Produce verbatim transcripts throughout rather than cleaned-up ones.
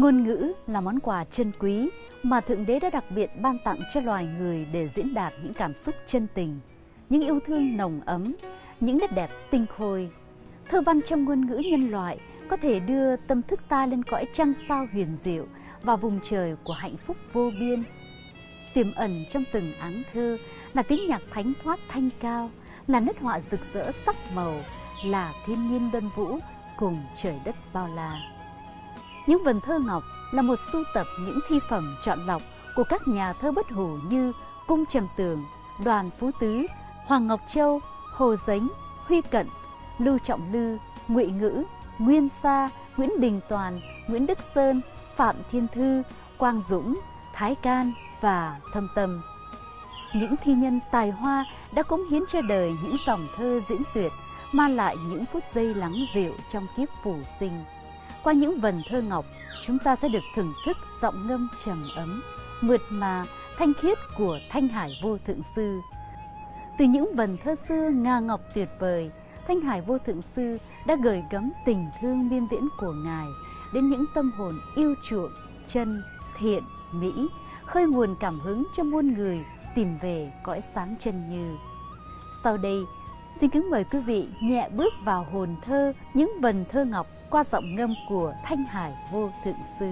Ngôn ngữ là món quà chân quý mà Thượng Đế đã đặc biệt ban tặng cho loài người để diễn đạt những cảm xúc chân tình, những yêu thương nồng ấm, những nét đẹp tinh khôi. Thơ văn trong ngôn ngữ nhân loại có thể đưa tâm thức ta lên cõi trăng sao huyền diệu và vùng trời của hạnh phúc vô biên. Tiềm ẩn trong từng áng thơ là tiếng nhạc thánh thoát thanh cao, là nét họa rực rỡ sắc màu, là thiên nhiên luân vũ cùng trời đất bao la. Những vần thơ ngọc là một sưu tập những thi phẩm chọn lọc của các nhà thơ bất hủ như Cung Trầm Tường, Đoàn Phú Tứ, Hoàng Ngọc Châu, Hồ Dính, Huy Cận, Lưu Trọng Lư, Ngụy Ngữ, Nguyên Sa, Nguyễn Đình Toàn, Nguyễn Đức Sơn, Phạm Thiên Thư, Quang Dũng, Thái Can và Thâm Tâm. Những thi nhân tài hoa đã cống hiến cho đời những dòng thơ diễn tuyệt, mang lại những phút giây lắng dịu trong kiếp phù sinh. Qua những vần thơ ngọc, chúng ta sẽ được thưởng thức giọng ngâm trầm ấm, mượt mà, thanh khiết của Thanh Hải Vô Thượng Sư. Từ những vần thơ xưa nga ngọc tuyệt vời, Thanh Hải Vô Thượng Sư đã gửi gắm tình thương miên viễn của Ngài đến những tâm hồn yêu chuộng, chân, thiện, mỹ, khơi nguồn cảm hứng cho muôn người tìm về cõi sáng chân như. Sau đây, xin kính mời quý vị nhẹ bước vào hồn thơ những vần thơ ngọc qua giọng ngâm của Thanh Hải Vô Thượng Sư.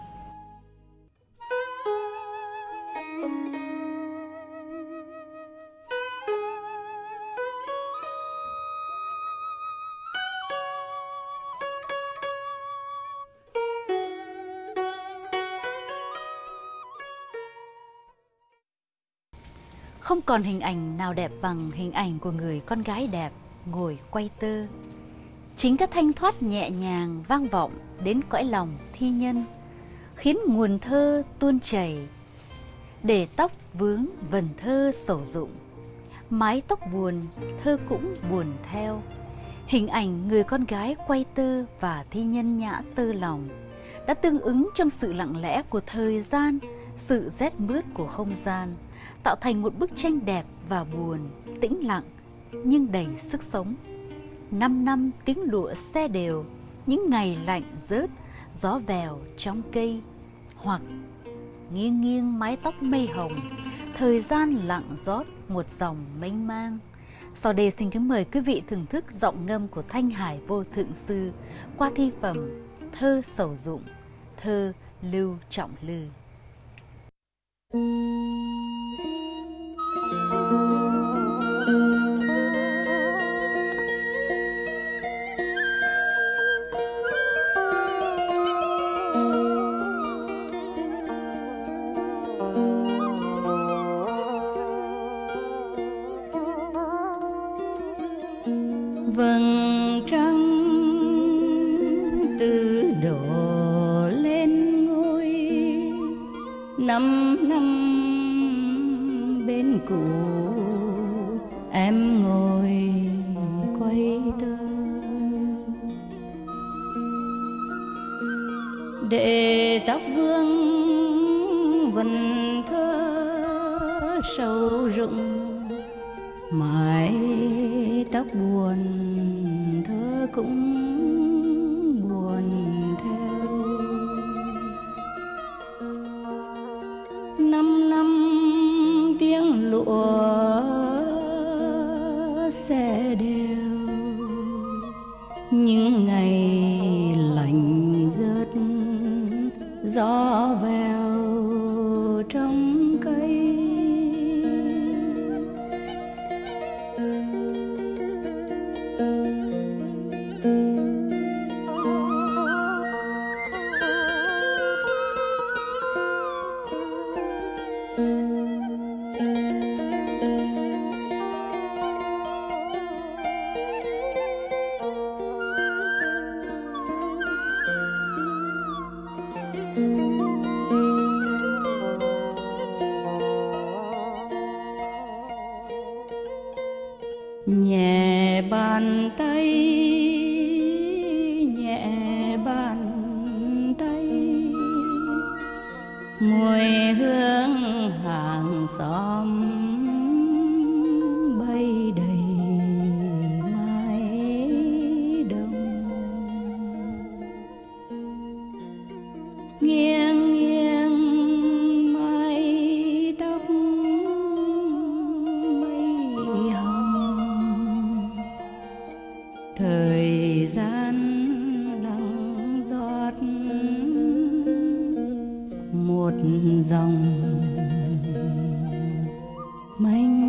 Không còn hình ảnh nào đẹp bằng hình ảnh của người con gái đẹp ngồi quay tơ. Chính các thanh thoát nhẹ nhàng vang vọng đến cõi lòng thi nhân, khiến nguồn thơ tuôn chảy. Để tóc vướng vần thơ sầu dụng, mái tóc buồn thơ cũng buồn theo. Hình ảnh người con gái quay tơ và thi nhân nhã tơ lòng đã tương ứng trong sự lặng lẽ của thời gian, sự rét mướt của không gian, tạo thành một bức tranh đẹp và buồn, tĩnh lặng nhưng đầy sức sống. Năm năm tiếng lụa xe đều, những ngày lạnh rớt, gió vèo trong cây, hoặc nghiêng nghiêng mái tóc mây hồng, thời gian lặng rót một dòng mênh mang. Sau đây xin kính mời quý vị thưởng thức giọng ngâm của Thanh Hải Vô Thượng Sư qua thi phẩm Thơ Sầu Dụng, thơ Lưu Trọng Lư. Vầng trăng từ đổ lên ngôi, năm năm bên cũ em ngồi quay tơ. Để tóc vương vần thơ sầu rụng, mái tóc buồn thơ cũng buồn theo. Năm năm tiếng lụa xe đều, những ngày lạnh rớt, gió vèo trong cây. Nhẹ bàn tay, nhẹ bàn tay, mùi hương hàng xóm bay đầy mái đông. một dòng mênh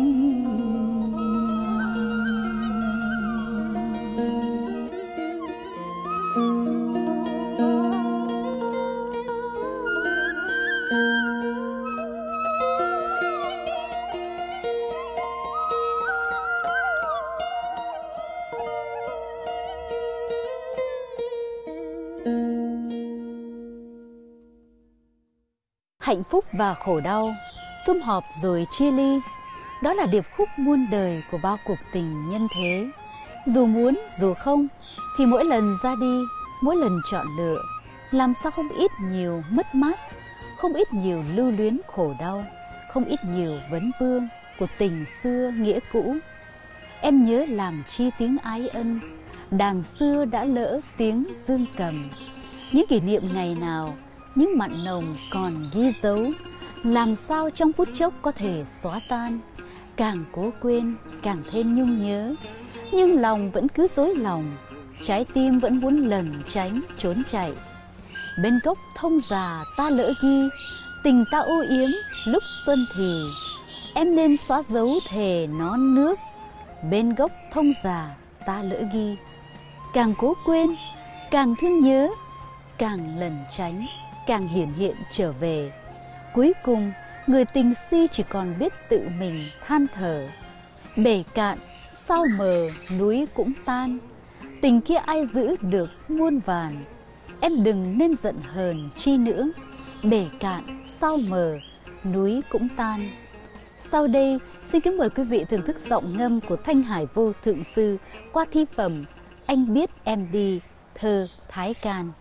hạnh phúc và khổ đau, sum họp rồi chia ly, đó là điệp khúc muôn đời của bao cuộc tình nhân thế. Dù muốn dù không thì mỗi lần ra đi, mỗi lần chọn lựa, làm sao không ít nhiều mất mát, không ít nhiều lưu luyến khổ đau, không ít nhiều vấn vương của tình xưa nghĩa cũ. Em nhớ làm chi tiếng ái ân, đàn xưa đã lỡ tiếng dương cầm. Những kỷ niệm ngày nào, những mặn nồng còn ghi dấu, làm sao trong phút chốc có thể xóa tan. Càng cố quên, càng thêm nhung nhớ, nhưng lòng vẫn cứ dối lòng, trái tim vẫn muốn lẩn tránh trốn chạy. Bên gốc thông già ta lỡ ghi, tình ta ô yếm lúc xuân thì, em nên xóa dấu thề non nước. Bên gốc thông già ta lỡ ghi, càng cố quên, càng thương nhớ, càng lẩn tránh, càng hiển hiện trở về. Cuối cùng, người tình si chỉ còn biết tự mình than thở. Bể cạn, sao mờ, núi cũng tan. Tình kia ai giữ được muôn vàn. Em đừng nên giận hờn chi nữa. Bể cạn, sao mờ, núi cũng tan. Sau đây, xin kính mời quý vị thưởng thức giọng ngâm của Thanh Hải Vô Thượng Sư qua thi phẩm Anh Biết Em Đi, thơ Thái Can.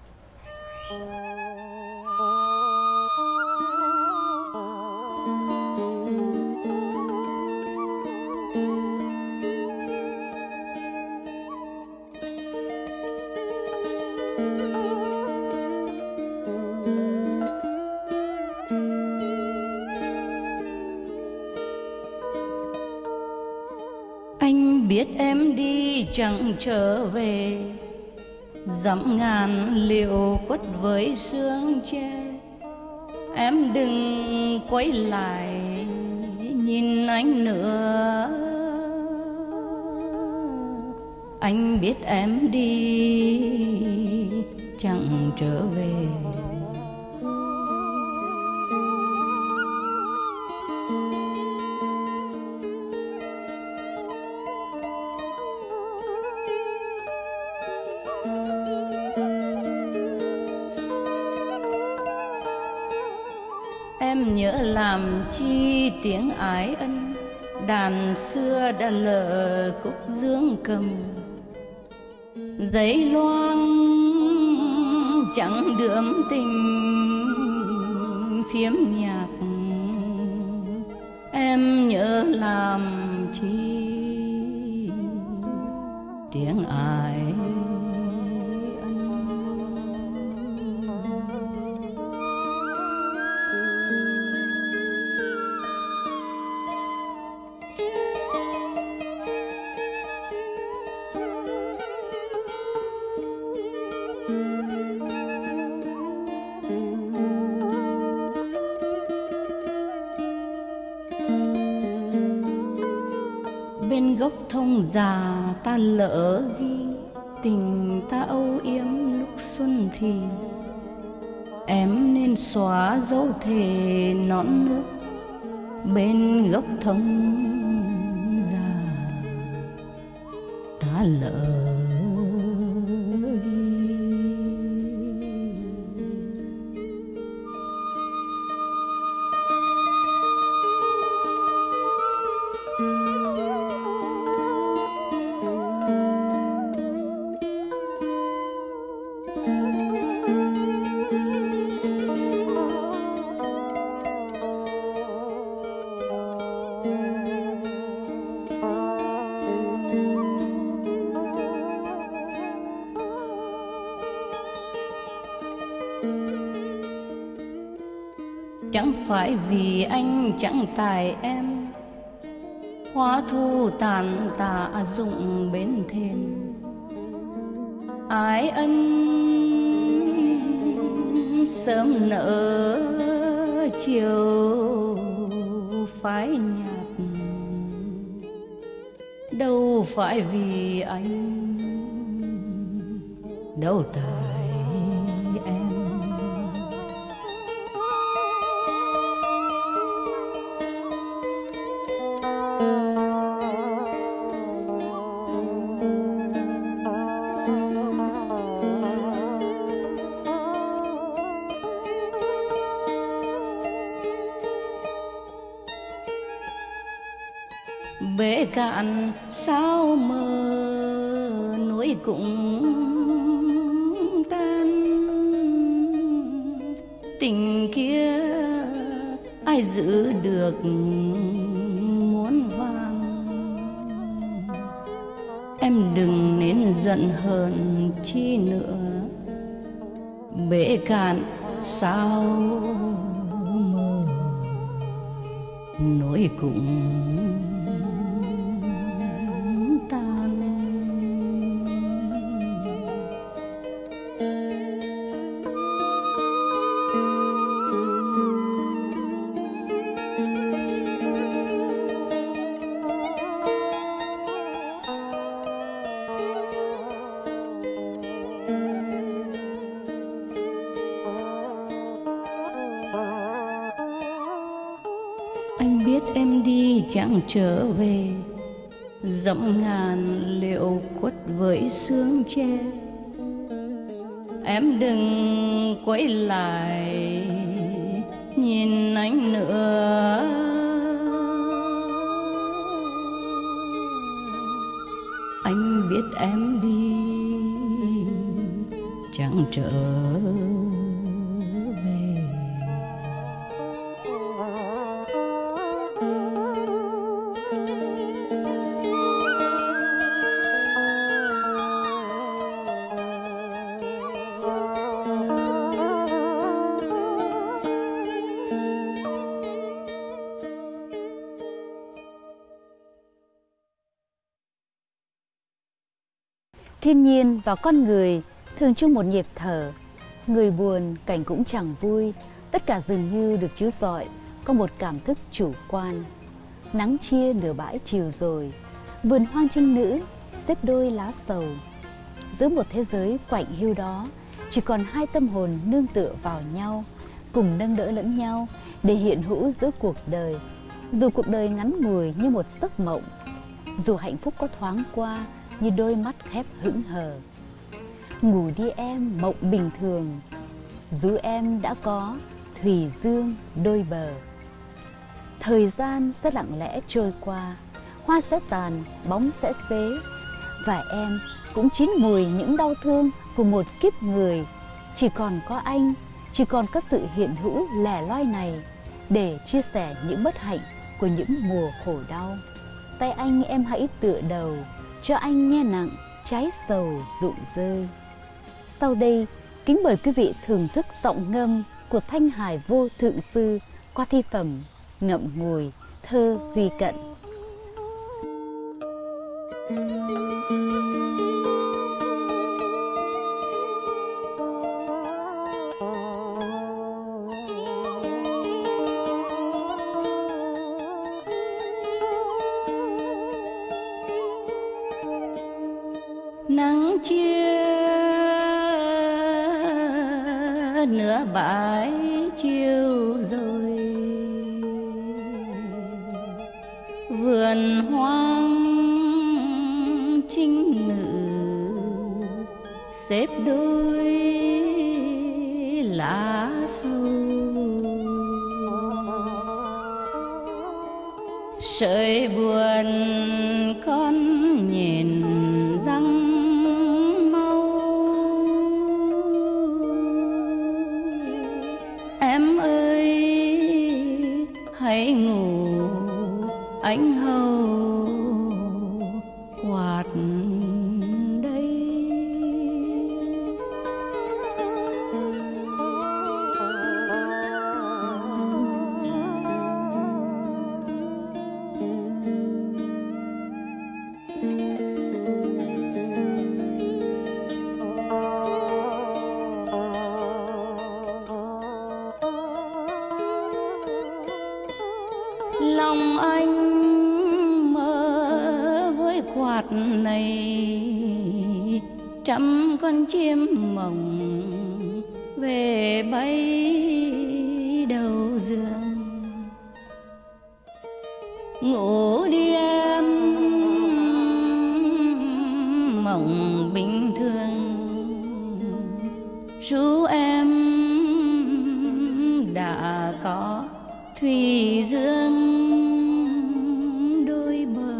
Anh biết em đi chẳng trở về, dặm ngàn liệu quất với sương tre. Em đừng quay lại nhìn anh nữa. Anh biết em đi chẳng trở về. Em nhớ làm chi tiếng ái ân, đàn xưa đã lỡ khúc dương cầm. Giấy loang chẳng đượm tình phiếm nhạc, em nhớ làm chi tiếng ái. Bên gốc thông già ta lỡ ghi, tình ta âu yếm lúc xuân thì. Em nên xóa dấu thề non nước. Bên gốc thông già ta lỡ chẳng phải vì anh chẳng tài em, hoa thu tàn tạ dụng bên thềm. Ái ân sớm nở chiều phai nhạt, đâu phải vì anh, đâu tại em. Bể cạn sao mờ, núi cũng tan, tình kia ai giữ được muôn vàng. Em đừng nên giận hờn chi nữa, bể cạn sao mờ, núi cũng anh biết em đi chẳng trở về, dẫm ngàn liệu quất với sương tre. Em đừng quay lại nhìn anh nữa, anh biết em đi chẳng trở về. Thiên nhiên và con người thường chung một nhịp thở. Người buồn, cảnh cũng chẳng vui. Tất cả dường như được chiếu rọi, có một cảm thức chủ quan. Nắng chia nửa bãi chiều rồi, vườn hoang trinh nữ xếp đôi lá sầu. Giữa một thế giới quạnh hiu đó, chỉ còn hai tâm hồn nương tựa vào nhau, cùng nâng đỡ lẫn nhau để hiện hữu giữa cuộc đời. Dù cuộc đời ngắn ngủi như một giấc mộng, dù hạnh phúc có thoáng qua như đôi mắt khép hững hờ. Ngủ đi em mộng bình thường, dù em đã có thủy dương đôi bờ. Thời gian sẽ lặng lẽ trôi qua, hoa sẽ tàn, bóng sẽ xế, và em cũng chín mùi những đau thương của một kiếp người. Chỉ còn có anh, chỉ còn có sự hiện hữu lẻ loi này để chia sẻ những bất hạnh của những mùa khổ đau. Tay anh em hãy tựa đầu, cho anh nghe nặng trái sầu rụng rơi. Sau đây, kính mời quý vị thưởng thức giọng ngâm của Thanh Hải Vô Thượng Sư qua thi phẩm Ngậm Ngùi, thơ Huy Cận. Nắng chia nửa bãi chiều rồi, vườn hoang trinh nữ xếp đôi lá sầu. Sợi buồn con nhìn răng mau, em ơi hãy ngủ anh hầu quạt đây. lòng anh mơ với quạt này, trăm con chim mộng về bay đầu giường. Ngủ đi em, mộng bình thường, ru em đã có thủy dương đôi bờ.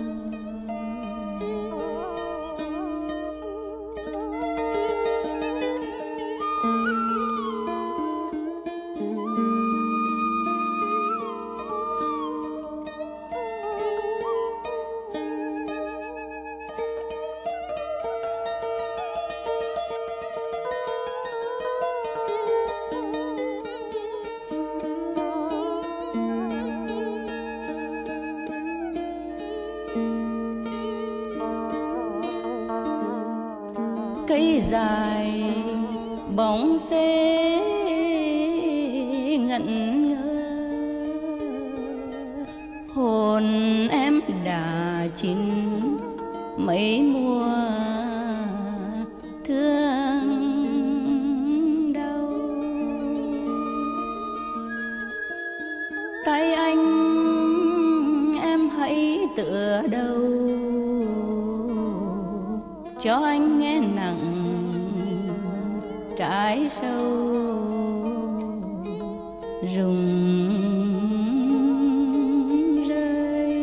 Cây dài bóng xế ngẩn ngơ, hồn em đã chín mấy mùa thương đau. Tay anh em hãy tựa đầu, cho anh nghe nặng trái sâu rụng rơi.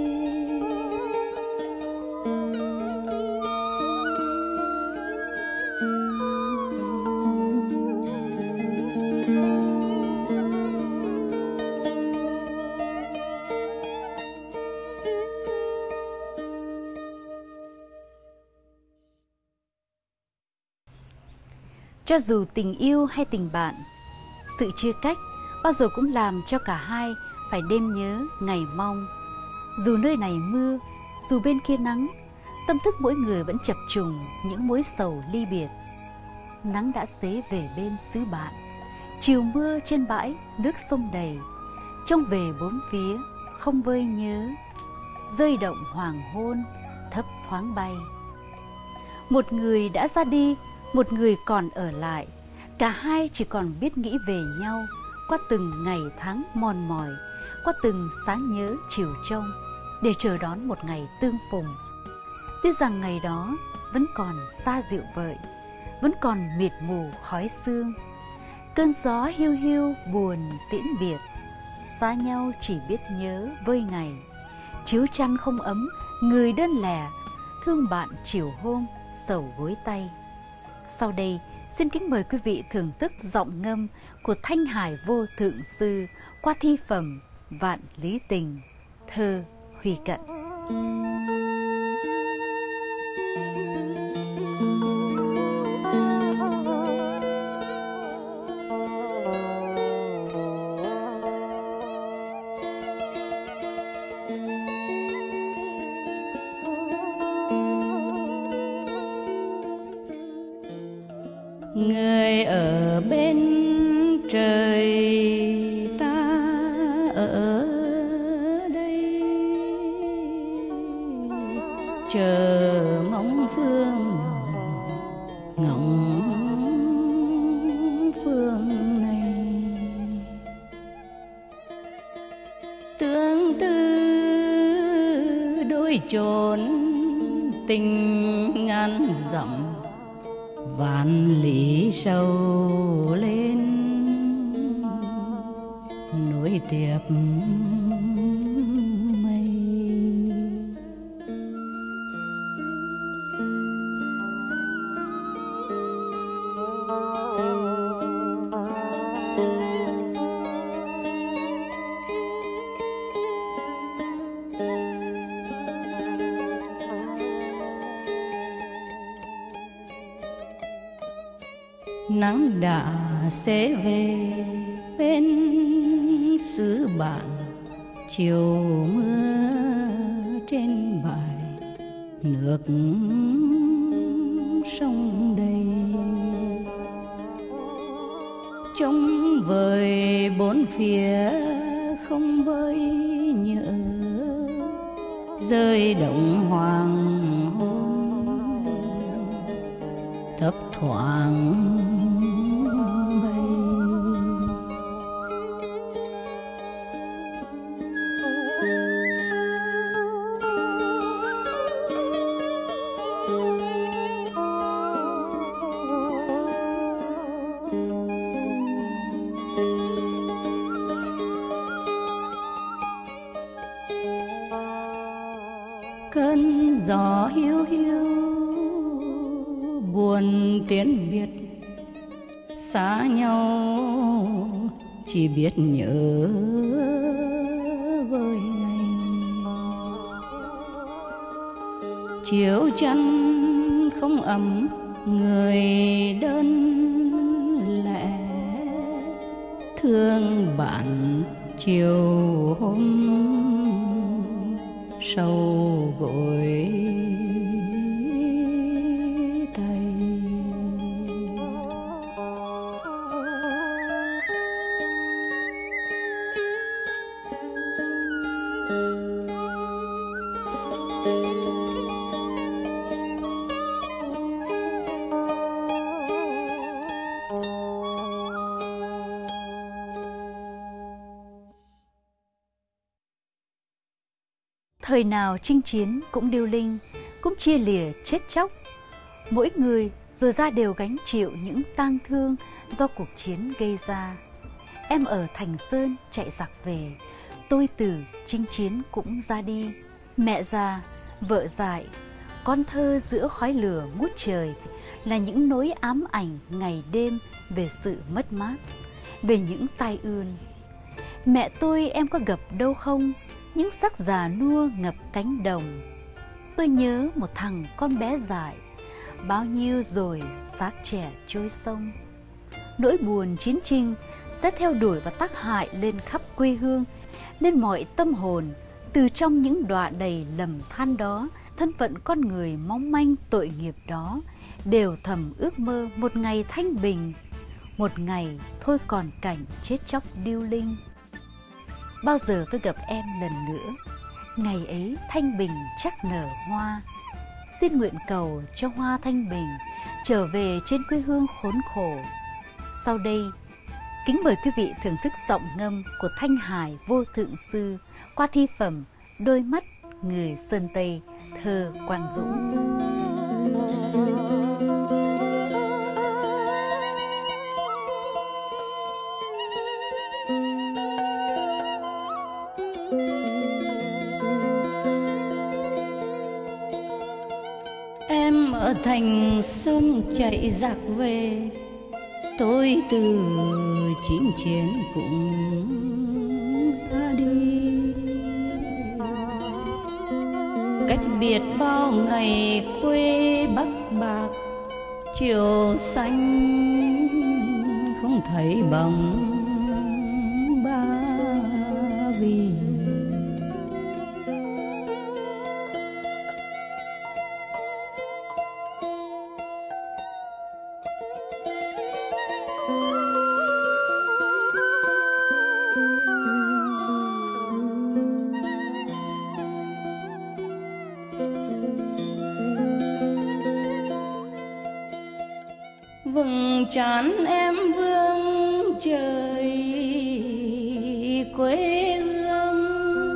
Cho dù tình yêu hay tình bạn, sự chia cách bao giờ cũng làm cho cả hai phải đêm nhớ ngày mong. Dù nơi này mưa, dù bên kia nắng, tâm thức mỗi người vẫn chập trùng những mối sầu ly biệt. Nắng đã xế về bên xứ bạn, chiều mưa trên bãi nước sông đầy, trông về bốn phía không vơi nhớ, rơi động hoàng hôn thấp thoáng bay. Một người đã ra đi, một người còn ở lại, cả hai chỉ còn biết nghĩ về nhau qua từng ngày tháng mòn mỏi, qua từng sáng nhớ chiều trông, để chờ đón một ngày tương phùng. Tuy rằng ngày đó vẫn còn xa dịu vợi, vẫn còn mịt mù khói sương, cơn gió hiu hiu buồn tiễn biệt, xa nhau chỉ biết nhớ vơi ngày, chiếu chăn không ấm, người đơn lẻ, thương bạn chiều hôm sầu gối tay. Sau đây, xin kính mời quý vị thưởng thức giọng ngâm của Thanh Hải Vô Thượng Sư qua thi phẩm Vạn Lý Tình, thơ Huy Cận. Người ở bên trời, ta ở đây, chờ mong phương nào ngóng phương này. Tương tư đôi chốn tình ngàn dặm, vạn lý sâu lên nối tiếp mây. Nắng đã sẽ về bên xứ bạn, chiều mưa trên bãi nước sông đầy. Trông vời bốn phía không vơi nhớ, rơi động hoàng hôn thấp thoáng bay. Cơn gió hiu hiu buồn tiến biệt, xa nhau chỉ biết nhớ vơi ngày. Chiều chăn không ấm người đơn lẻ, thương bạn chiều hôm sâu gối tay. Thời nào chinh chiến cũng điêu linh, cũng chia lìa chết chóc. Mỗi người rồi ra đều gánh chịu những tang thương do cuộc chiến gây ra. Em ở Thành Sơn chạy giặc về, tôi từ chinh chiến cũng ra đi. Mẹ già, vợ dại, con thơ giữa khói lửa ngút trời là những nỗi ám ảnh ngày đêm về sự mất mát, về những tai ương. Mẹ tôi em có gặp đâu không? Những sắc già nua ngập cánh đồng. Tôi nhớ một thằng con bé dại, bao nhiêu rồi xác trẻ trôi sông. Nỗi buồn chiến tranh sẽ theo đuổi và tác hại lên khắp quê hương, lên mọi tâm hồn. Từ trong những đọa đầy lầm than đó, thân phận con người mong manh tội nghiệp đó đều thầm ước mơ một ngày thanh bình, một ngày thôi còn cảnh chết chóc điêu linh. Bao giờ tôi gặp em lần nữa, ngày ấy thanh bình chắc nở hoa. Xin nguyện cầu cho hoa thanh bình trở về trên quê hương khốn khổ. Sau đây, kính mời quý vị thưởng thức giọng ngâm của Thanh Hải Vô Thượng Sư qua thi phẩm Đôi mắt người Sơn Tây, thơ Quang Dũng. Em ở Thành Sơn chạy giặc về, tôi từ chinh chiến cũng ra đi. Cách biệt bao ngày quê Bắc Bạc, chiều xanh không thấy bóng Ba Vì. Vầng trán em vương trời quê hương,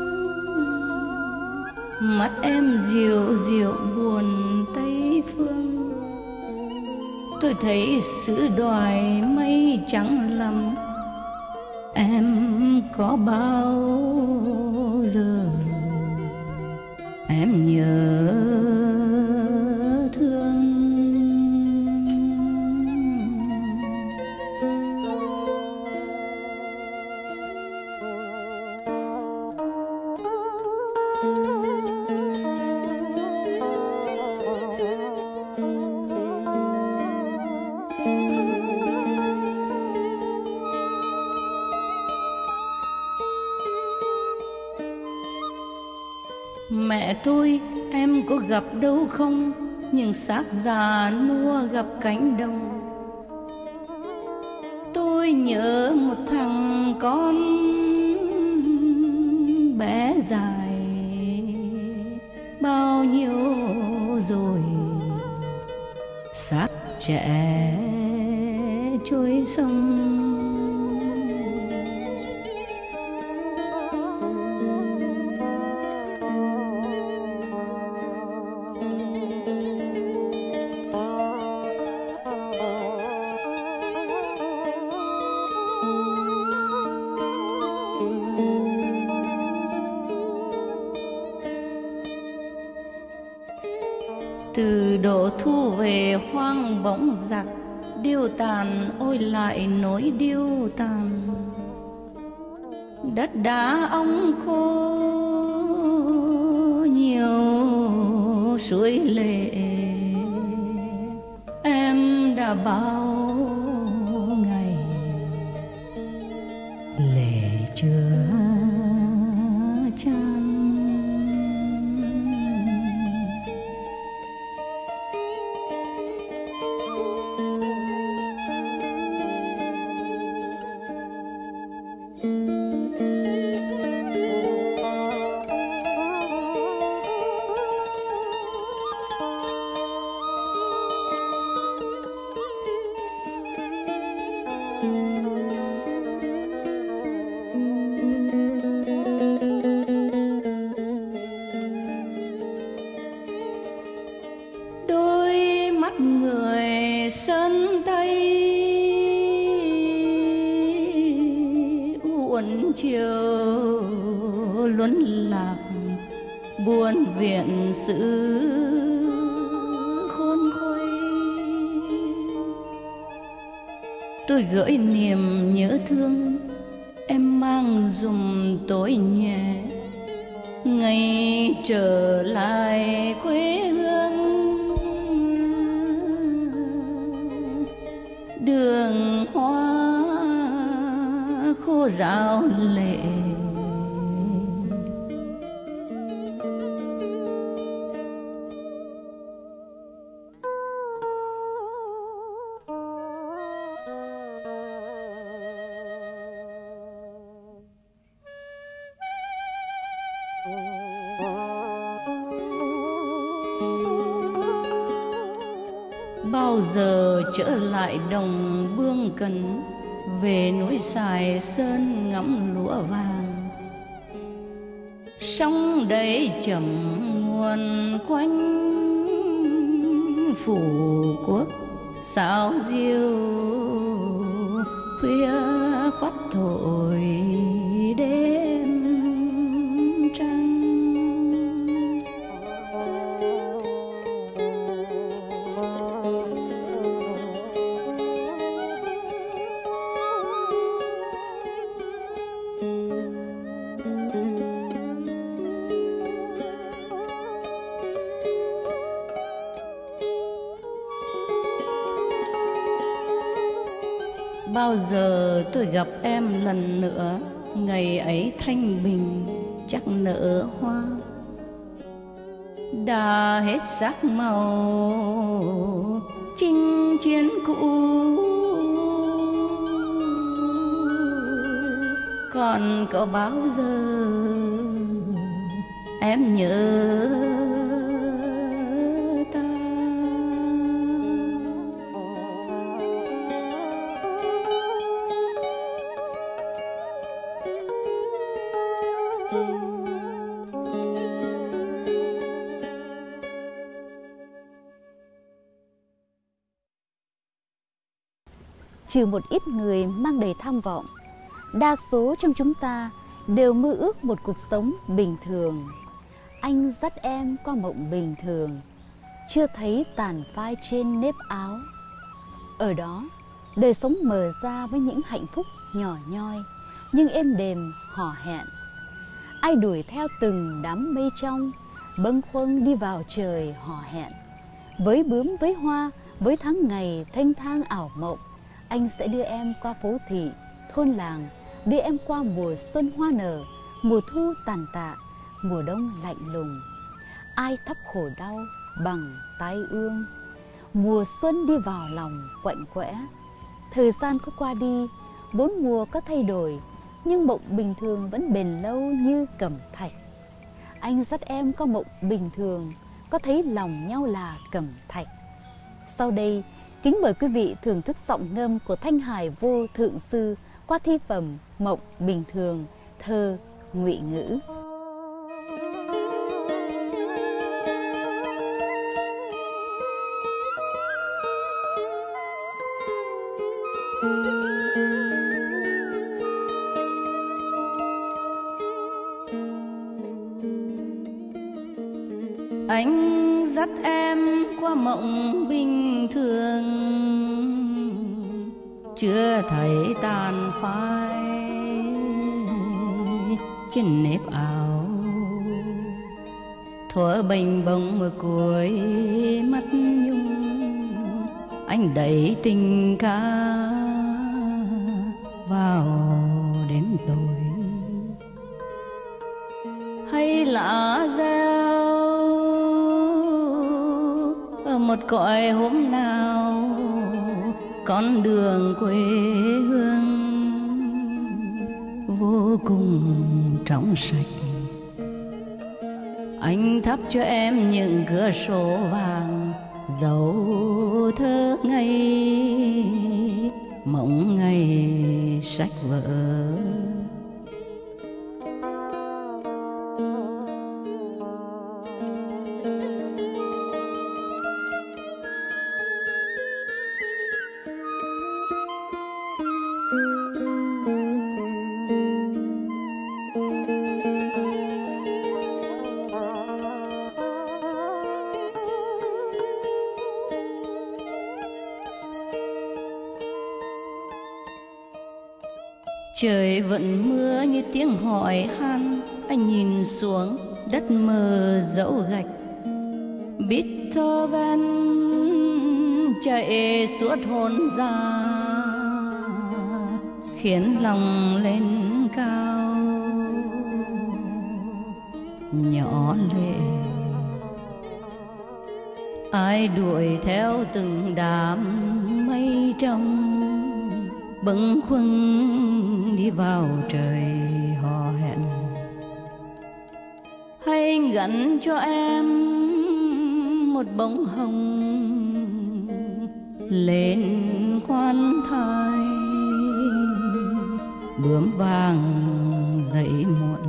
mắt em dịu dịu buồn Tây phương. Tôi thấy xứ đoài mây trắng lắm, em có bao giờ em nhớ thương. Mẹ tôi em có gặp đâu không, những xác già nua gặp cánh đồng. Tôi nhớ một thằng con dài bao nhiêu rồi, xác trẻ trôi sông. Từ độ thu về hoang bỗng giặc điêu tàn, ôi lại nỗi điêu tàn. Đất đá ong khô nhiều suối lệ, em đã bao ngày lệ chưa chan. Người sơn tây uốn chiều luân lạc, buồn viện sự khôn khuây. Tôi gửi niềm nhớ thương em mang dùm tối nhẹ, ngày trở lại quê hương. Đường hoa khô ráo lệ, bao giờ trở lại đồng Bương Cần, về núi Sài Sơn ngắm lúa vàng. Sông đầy chậm nguồn quanh, phủ quốc sao diêu khuya khoắt thổi đêm trăng. Bao giờ tôi gặp em lần nữa, ngày ấy thanh bình chắc nở hoa. Đã hết sắc màu chinh chiến cũ, còn có bao giờ em nhớ ta. Trừ một ít người mang đầy tham vọng, đa số trong chúng ta đều mơ ước một cuộc sống bình thường. Anh dắt em qua mộng bình thường, chưa thấy tàn phai trên nếp áo. Ở đó, đời sống mở ra với những hạnh phúc nhỏ nhoi, nhưng êm đềm hò hẹn. Ai đuổi theo từng đám mây trong, bâng khuâng đi vào trời hò hẹn. Với bướm với hoa, với tháng ngày thênh thang ảo mộng, anh sẽ đưa em qua phố thị, thôn làng, đưa em qua mùa xuân hoa nở, mùa thu tàn tạ, mùa đông lạnh lùng. Ai thấp khổ đau bằng tai ương, mùa xuân đi vào lòng quạnh quẽ. Thời gian có qua đi, bốn mùa có thay đổi, nhưng mộng bình thường vẫn bền lâu như cẩm thạch. anh dắt em có mộng bình thường, có thấy lòng nhau là cẩm thạch. Sau đây, kính mời quý vị thưởng thức giọng ngâm của Thanh Hải Vô Thượng Sư qua thi phẩm Mộng Bình Thường, thơ Ngụy Ngữ. Anh dắt em qua mộng bình thường, chưa thấy tàn phai trên nếp áo, thuở bềnh bông ở cuối mắt nhung. Anh đẩy tình ca vào đêm tối, hay lá reo ở một cõi hôm nào, con đường quê hương vô cùng trong sạch. Anh thắp cho em những cửa sổ vàng, dấu thơ ngây, mộng ngày sách vở. Trời vẫn mưa như tiếng hỏi han, anh nhìn xuống đất mờ dẫu gạch. Beethoven chạy suốt hồn ra, khiến lòng lên cao nhỏ lệ. Ai đuổi theo từng đám mây trong, bâng khuâng đi vào trời hò hẹn. Hay gắn cho em một bông hồng lên khoan thai, bướm vàng dậy muộn.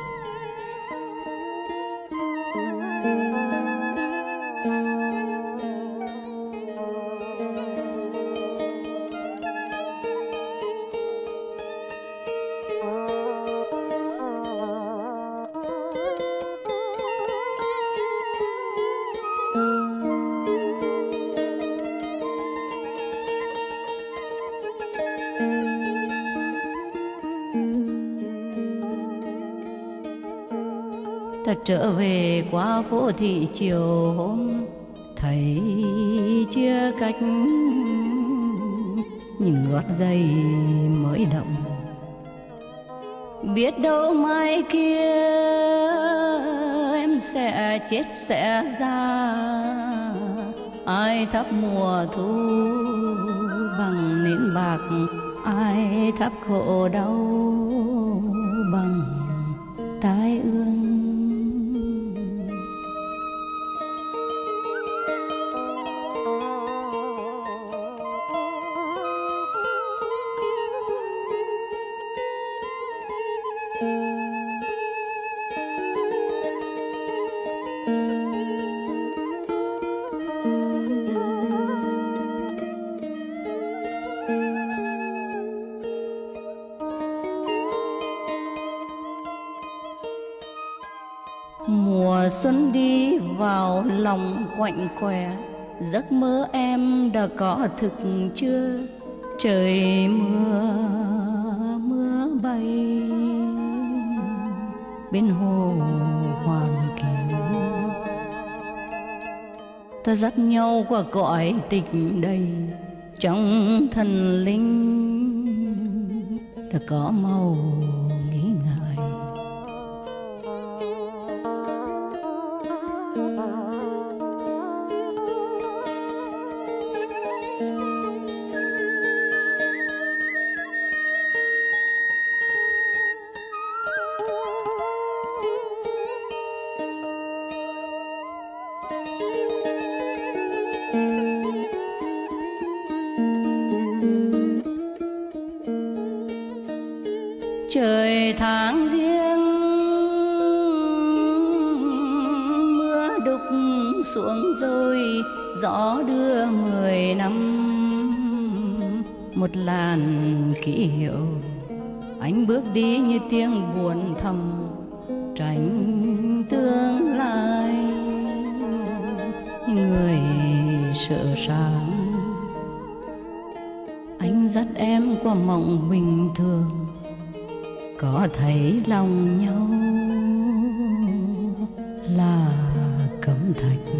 Ta trở về qua phố thị chiều hôm, thấy chia cách những gót giày mới động. Biết đâu mai kia em sẽ chết sẽ ra, ai thắp mùa thu bằng nến bạc, ai thắp khổ đau bằng tai ương. Mùa xuân đi vào lòng quạnh quẻ, giấc mơ em đã có thực chưa? Trời mưa mưa bay bên hồ Hoàng Kiều, ta dắt nhau qua cõi tình đầy, trong thần linh đã có màu nghĩ ngại. mười tháng riêng mưa đục xuống rồi gió đưa mười năm một làn kỷ hiệu. Anh bước đi như tiếng buồn thầm tránh tương lai. Người sợ sáng anh dắt em qua mộng bình thường, có thấy lòng nhau là cẩm thạch.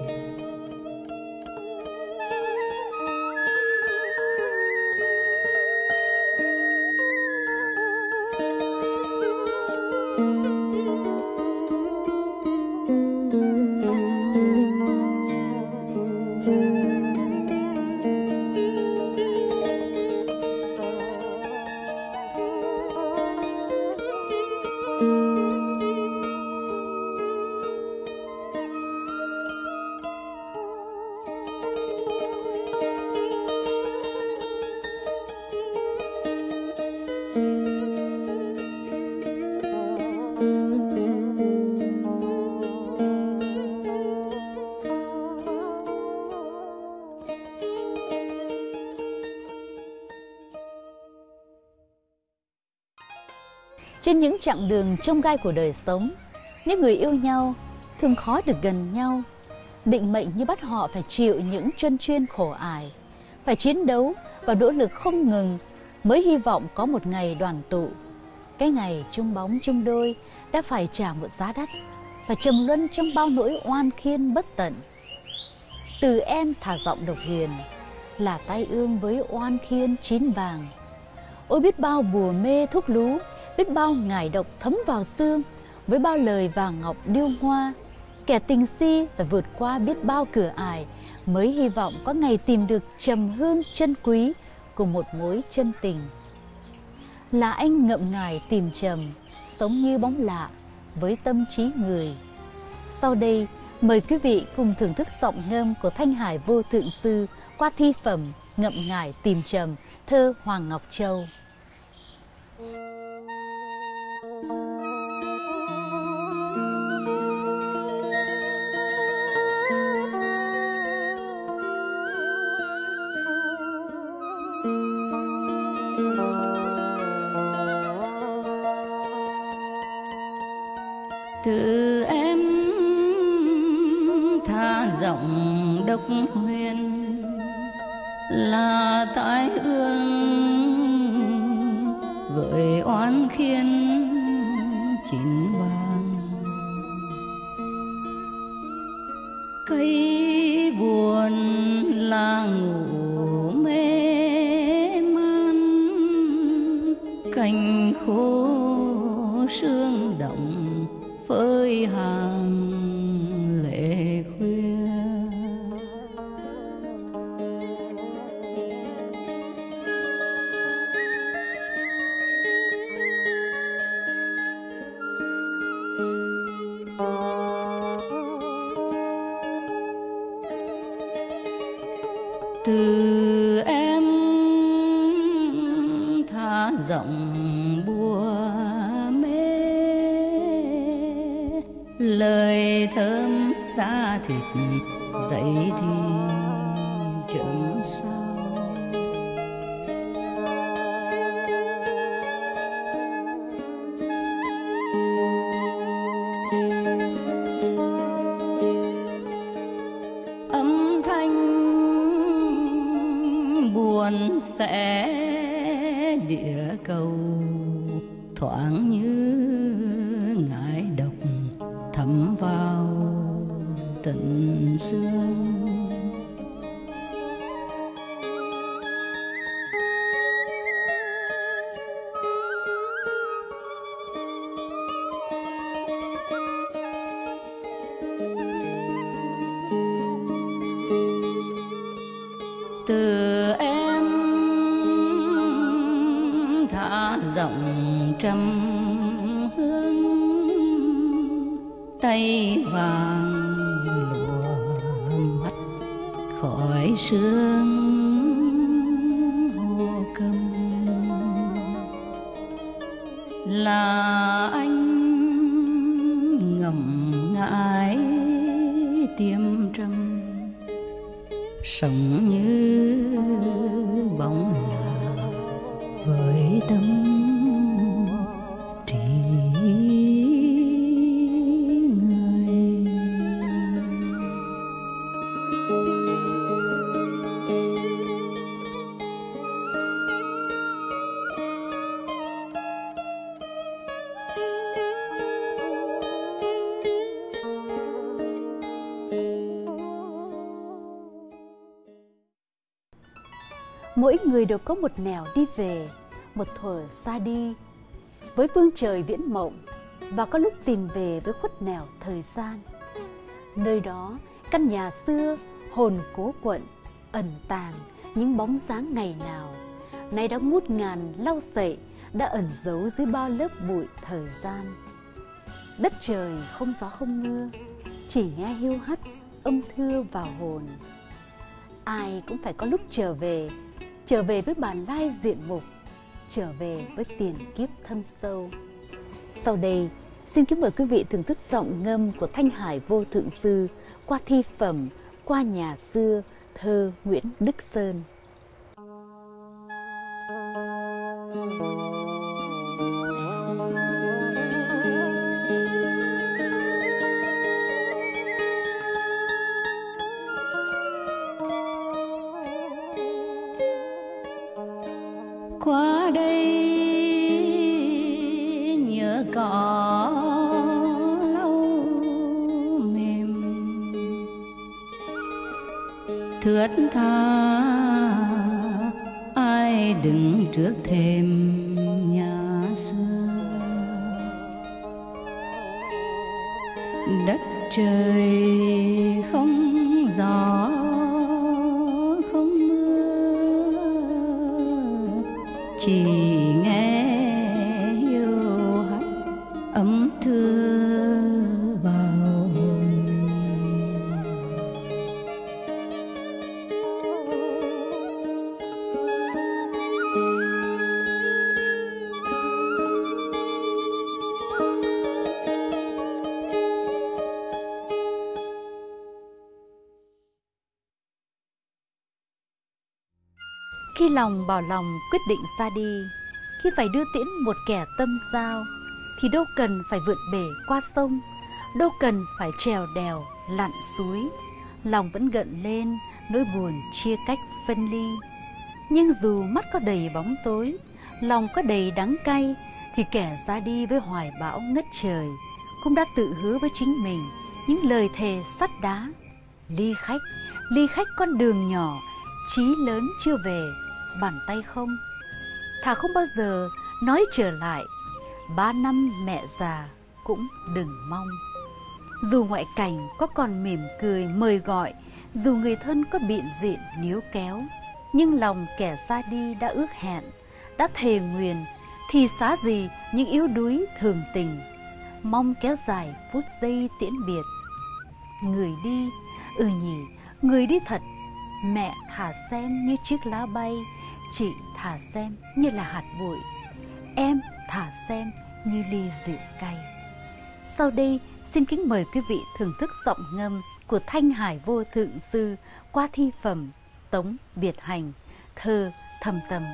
Trên những chặng đường chông gai của đời sống, những người yêu nhau thường khó được gần nhau. Định mệnh như bắt họ phải chịu những truân chuyên khổ ải, phải chiến đấu và nỗ lực không ngừng mới hy vọng có một ngày đoàn tụ. Cái ngày chung bóng chung đôi đã phải trả một giá đắt, phải trầm luân trong bao nỗi oan khiên bất tận. Từ em thả giọng độc hiền, là tai ương với oan khiên chín vàng. Ôi biết bao bùa mê thuốc lú, biết bao ngải độc thấm vào xương, với bao lời vàng ngọc điêu hoa. Kẻ tình si phải vượt qua biết bao cửa ải, mới hy vọng có ngày tìm được trầm hương chân quý của một mối chân tình. Là anh ngậm ngài tìm trầm, sống như bóng lạ với tâm trí người. Sau đây, mời quý vị cùng thưởng thức giọng ngâm của Thanh Hải Vô Thượng Sư qua thi phẩm Ngậm ngải tìm trầm, thơ Hoàng Ngọc Châu. Từ em tha giọng độc huyền, là tai ương với oán khiên chín vàng. Cây buồn là ngủ mê man, cành khô sương động phơi hàng lệ khuya. Từ em tha giọng bùa lời thơm da thịt dậy thì chớm sao. Âm thanh buồn sẽ địa cầu thoáng như ngải độc thấm vào tận xương. Từ em thả giọng trăm hương, tay vàng lùa mắt khỏi sương hồ cầm. là anh ngậm ngại tiêm trầm, sống như bóng lạ với tâm trí người. Mỗi người đều có một nẻo đi về, một thuở xa đi với phương trời viễn mộng, và có lúc tìm về với khuất nẻo thời gian. Nơi đó, căn nhà xưa hồn cố quận ẩn tàng những bóng dáng ngày nào nay đã ngút ngàn lau sậy, đã ẩn giấu dưới bao lớp bụi thời gian. Đất trời không gió không mưa, chỉ nghe hiu hắt âm thưa vào hồn. Ai cũng phải có lúc trở về, trở về với bản lai diện mục, trở về với tiền kiếp thâm sâu. Sau đây, xin kính mời quý vị thưởng thức giọng ngâm của Thanh Hải Vô Thượng Sư qua thi phẩm Qua Nhà Xưa, thơ Nguyễn Đức Sơn. Qua đây nhớ cỏ lau mềm, thướt tha ai đứng trước thềm nhà xưa. Đất trời không gió không mưa, chỉ nghe hiu hắt ấm thưa vào hồn. Khi lòng bảo lòng quyết định ra đi, khi phải đưa tiễn một kẻ tâm giao, thì đâu cần phải vượt bể qua sông, đâu cần phải trèo đèo lặn suối. Lòng vẫn gợn lên nỗi buồn chia cách phân ly. Nhưng dù mắt có đầy bóng tối, lòng có đầy đắng cay, thì kẻ ra đi với hoài bão ngất trời cũng đã tự hứa với chính mình những lời thề sắt đá. Ly khách, ly khách con đường nhỏ, chí lớn chưa về, bàn tay không. Thà không bao giờ nói trở lại, ba năm mẹ già cũng đừng mong. Dù ngoại cảnh có còn mỉm cười mời gọi, dù người thân có bịn dịn níu kéo, nhưng lòng kẻ ra đi đã ước hẹn, đã thề nguyền, thì xá gì những yếu đuối thường tình, mong kéo dài phút giây tiễn biệt. Người đi, ừ nhỉ, người đi thật. Mẹ thả xem như chiếc lá bay, chị thả xem như là hạt bụi, em thả xem như ly rượu cay. Sau đây, xin kính mời quý vị thưởng thức giọng ngâm của Thanh Hải Vô Thượng Sư qua thi phẩm Tống Biệt Hành, thơ Thâm Tâm.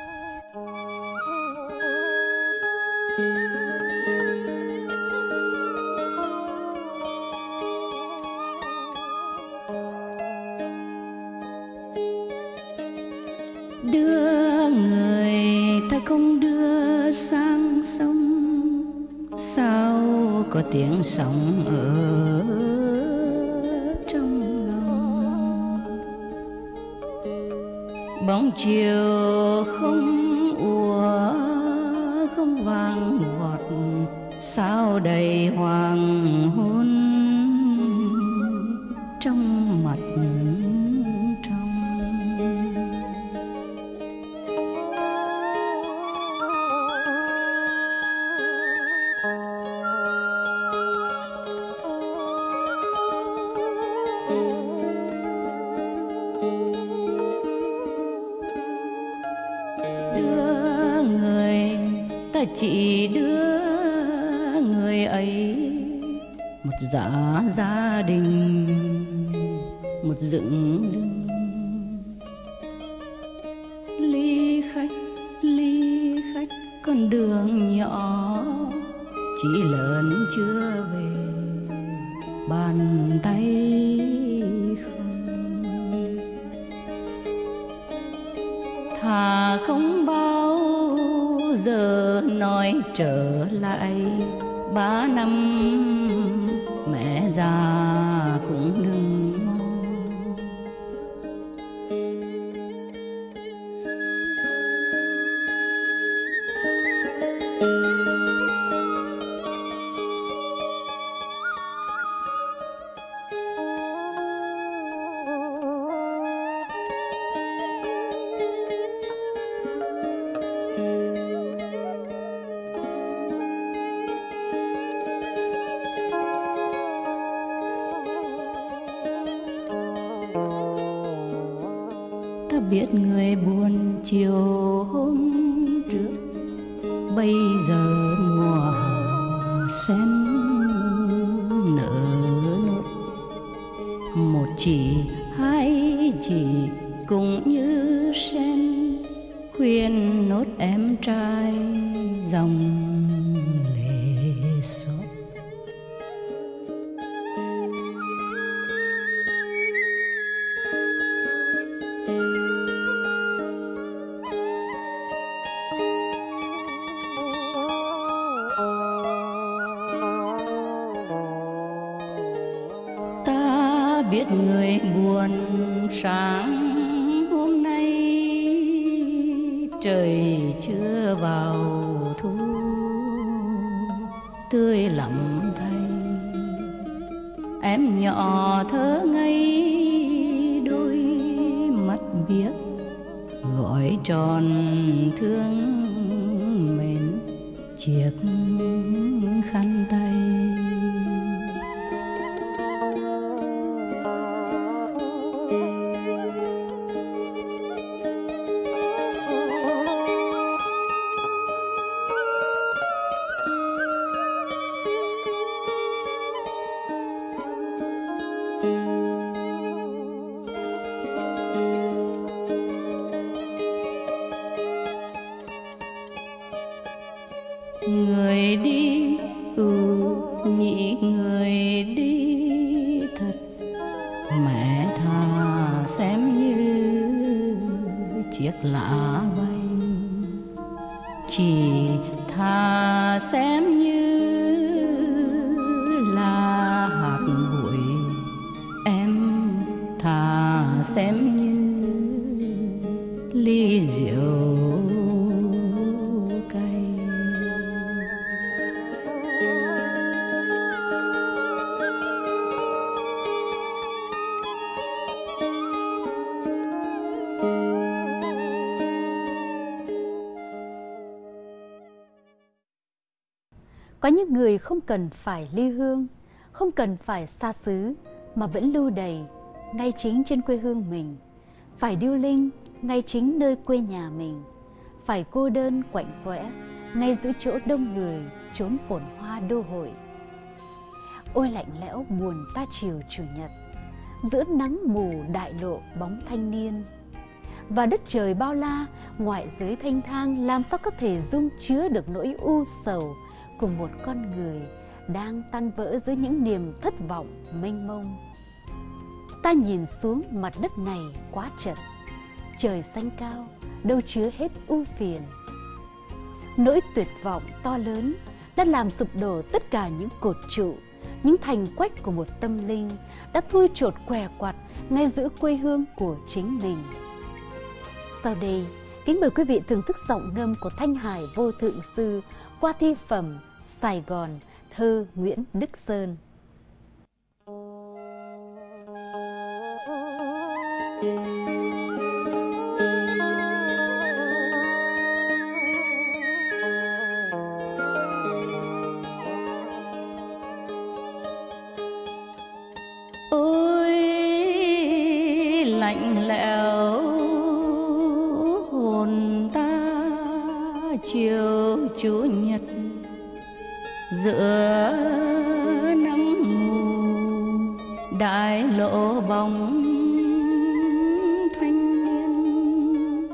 Đưa người ta không đưa sang sông, sao có tiếng sóng ở trong lòng. Bóng chiều không ùa không vang vọt, sao đầy hoàng hôn trong mặt trong. Đưa người ta chỉ đưa một dã gia đình, một dựng rừng. Ly khách, ly khách con đường nhỏ, chỉ lớn chưa về bàn tay không. Thà không bao giờ nói trở lại, ba năm mẹ già cũng đừng mong. Ta biết người buồn chiều hôm trước, bây giờ mùa hạ sen nở nốt. Một chỉ hai chỉ cũng như sen, khuyên nốt em trai dòng lệ xót. Ta biết người buồn sáng hôm nay, trời chưa vào thu tươi lắm thay. Em nhỏ thơ ngây đôi mắt biếc, gọi tròn thương mến chiếc khăn tay. Người đi ừ nhị người đi thật, mẹ thà xem như chiếc lá bay, chỉ thà xem như là hạt bụi. Em thà xem như ly rượu cay. Có những người không cần phải ly hương, không cần phải xa xứ, mà vẫn lưu đầy ngay chính trên quê hương mình, phải điêu linh ngay chính nơi quê nhà mình, phải cô đơn quạnh quẽ ngay giữa chỗ đông người, chốn phồn hoa đô hội. Ôi lạnh lẽo buồn ta chiều chủ nhật, giữa nắng mù đại lộ bóng thanh niên. Và đất trời bao la, ngoại giới thanh thang, làm sao có thể dung chứa được nỗi u sầu của một con người đang tan vỡ dưới những niềm thất vọng mênh mông. Ta nhìn xuống mặt đất này quá chật, trời xanh cao, đâu chứa hết ưu phiền. Nỗi tuyệt vọng to lớn đã làm sụp đổ tất cả những cột trụ, những thành quách của một tâm linh, đã thui chột què quặt ngay giữa quê hương của chính mình. Sau đây, kính mời quý vị thưởng thức giọng ngâm của Thanh Hải Vô Thượng Sư qua thi phẩm Sài Gòn, thơ Nguyễn Đức Sơn. Ôi lạnh lẽo hồn ta chiều chủ nhật, giữa nắng đại lộ bóng thanh niên.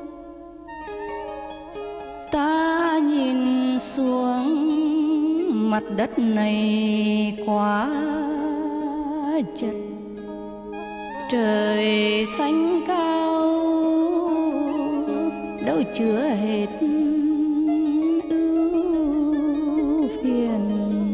Ta nhìn xuống mặt đất này quá chật, trời xanh cao đâu chứa hết ưu phiền.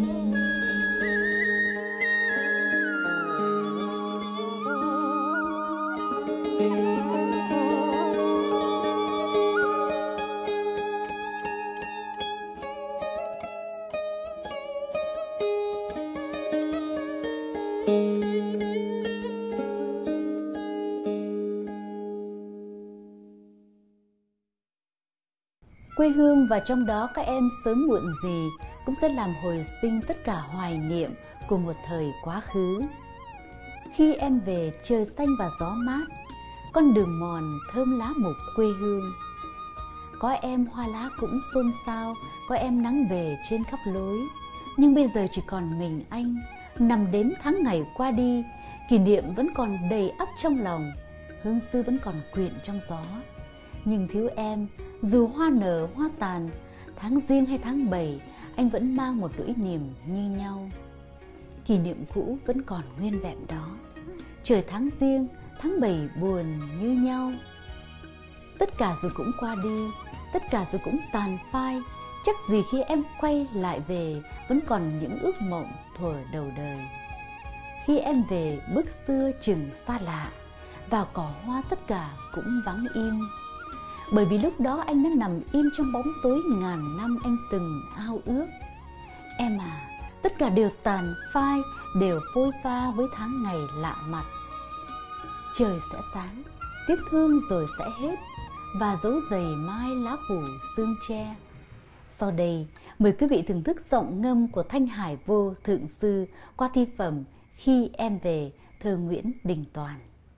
Quê hương và trong đó các em sớm muộn gì cũng sẽ làm hồi sinh tất cả hoài niệm của một thời quá khứ. Khi em về trời xanh và gió mát, con đường mòn thơm lá mục quê hương. Có em hoa lá cũng xôn xao, có em nắng về trên khắp lối. Nhưng bây giờ chỉ còn mình anh, nằm đếm tháng ngày qua đi, kỷ niệm vẫn còn đầy ắp trong lòng, hương xưa vẫn còn quyện trong gió. Nhưng thiếu em, dù hoa nở hoa tàn, tháng riêng hay tháng bảy, anh vẫn mang một nỗi niềm như nhau. Kỷ niệm cũ vẫn còn nguyên vẹn đó, trời tháng riêng, tháng bảy buồn như nhau. Tất cả rồi cũng qua đi, tất cả rồi cũng tàn phai, chắc gì khi em quay lại về vẫn còn những ước mộng thuở đầu đời. Khi em về bước xưa chừng xa lạ, vào cỏ hoa tất cả cũng vắng im. Bởi vì lúc đó anh đã nằm im trong bóng tối ngàn năm anh từng ao ước. Em à, tất cả đều tàn phai, đều phôi pha với tháng ngày lạ mặt. Trời sẽ sáng, tiếc thương rồi sẽ hết, và dấu giày mai lá phủ sương tre. Sau đây, mời quý vị thưởng thức giọng ngâm của Thanh Hải Vô Thượng Sư qua thi phẩm Khi Em Về, thơ Nguyễn Đình Toàn.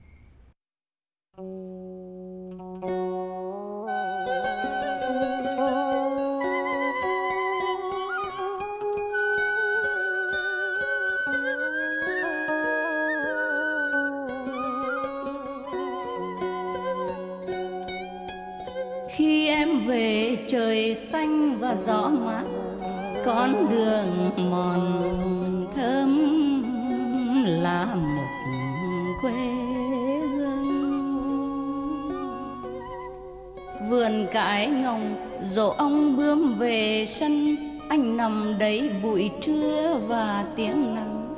Khi em về trời xanh và gió mát, con đường mòn thơm lá mục quê hương. Vườn cải ngồng dỗ ong bướm về sân, anh nằm đấy buổi trưa và tiếng nắng.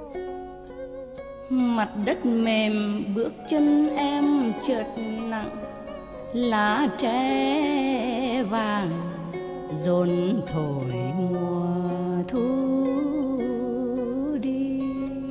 Mặt đất mềm bước chân em chợt nặng, lá tre vàng dồn thổi mùa thu đi.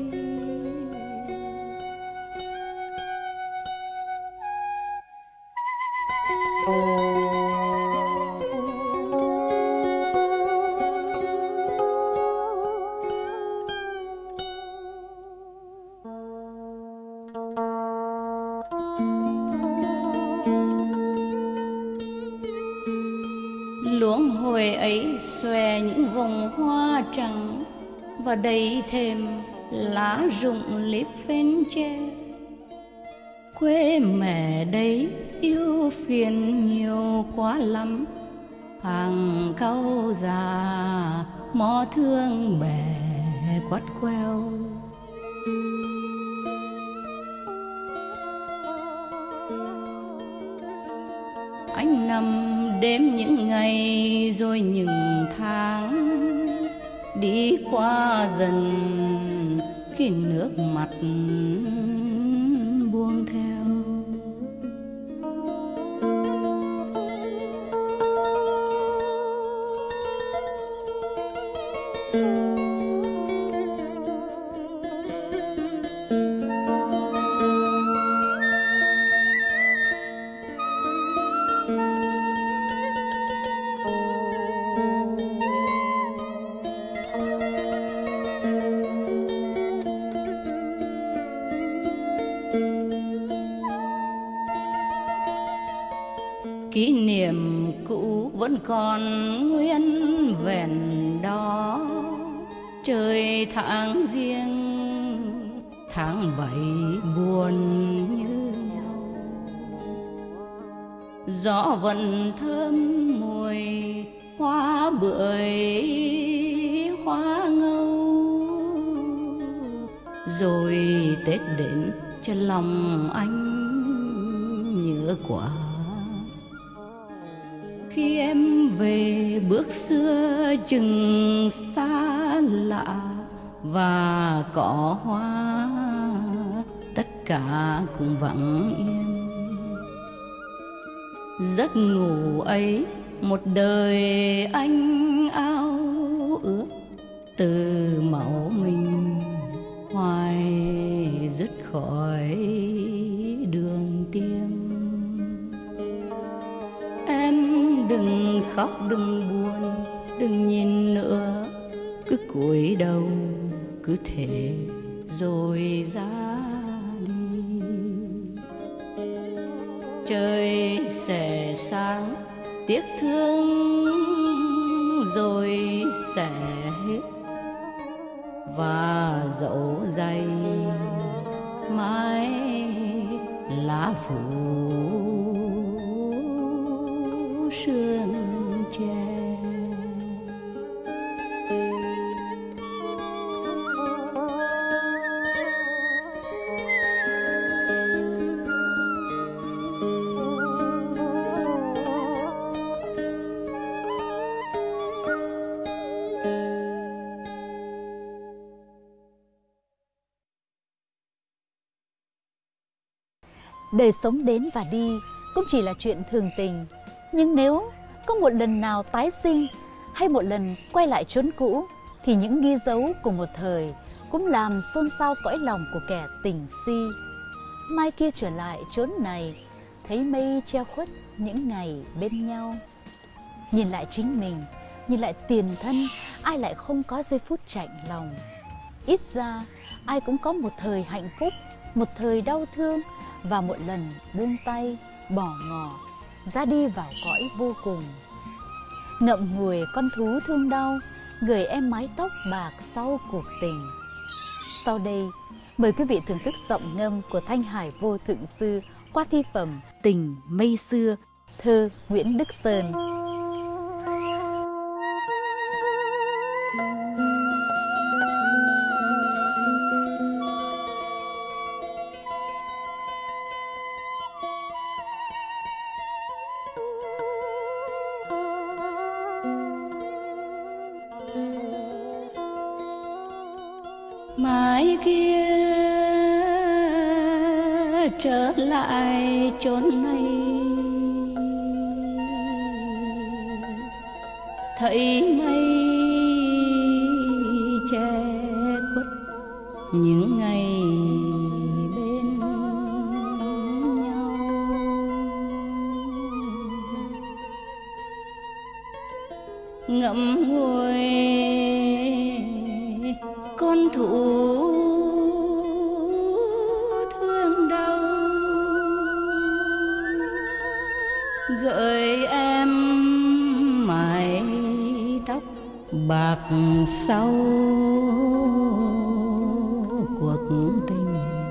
Luống hồi ấy xòe những vòng hoa trắng, và đầy thềm lá rụng lép phên tre. Quê mẹ đấy yêu phiền nhiều quá lắm, hàng cau già mò thương bè quắt queo. Anh nằm đếm những ngày rồi những tháng, đi qua dần khi nước mắt buông theo. Kỷ niệm cũ vẫn còn nguyên vẹn đó, trời tháng riêng tháng bảy buồn như nhau. Gió vẫn thơm mùi hoa bưởi hoa ngâu, rồi Tết đến chân lòng anh nhớ quá. Khi em về bước xưa chừng xa lạ, và cỏ hoa tất cả cũng vắng yên. Giấc ngủ ấy một đời anh ao ước, từ máu mình hoài dứt khỏi đường tim. Em đừng khóc đừng buồn đừng nhìn nữa, cứ cúi đầu cứ thế rồi ra đi. Trời sẽ sáng tiếc thương rồi sẽ hết, và dẫu dày mãi lá phủ sương che. Đời sống đến và đi cũng chỉ là chuyện thường tình. Nhưng nếu có một lần nào tái sinh hay một lần quay lại chốn cũ, thì những ghi dấu của một thời cũng làm xôn xao cõi lòng của kẻ tình si. Mai kia trở lại chốn này, thấy mây che khuất những ngày bên nhau. Nhìn lại chính mình, nhìn lại tiền thân, ai lại không có giây phút chạnh lòng. Ít ra ai cũng có một thời hạnh phúc, một thời đau thương, và một lần buông tay, bỏ ngỏ, ra đi vào cõi vô cùng. Ngậm ngùi con thú thương đau, gửi em mái tóc bạc sau cuộc tình. Sau đây, mời quý vị thưởng thức giọng ngâm của Thanh Hải Vô Thượng Sư qua thi phẩm Tình Mây Xưa, thơ Nguyễn Đức Sơn. Mai kia trở lại chốn này, thấy mây che khuất những ngày bên nhau. Ngậm ngùi con thú thương đau, gợi em mái tóc bạc sau cuộc tình.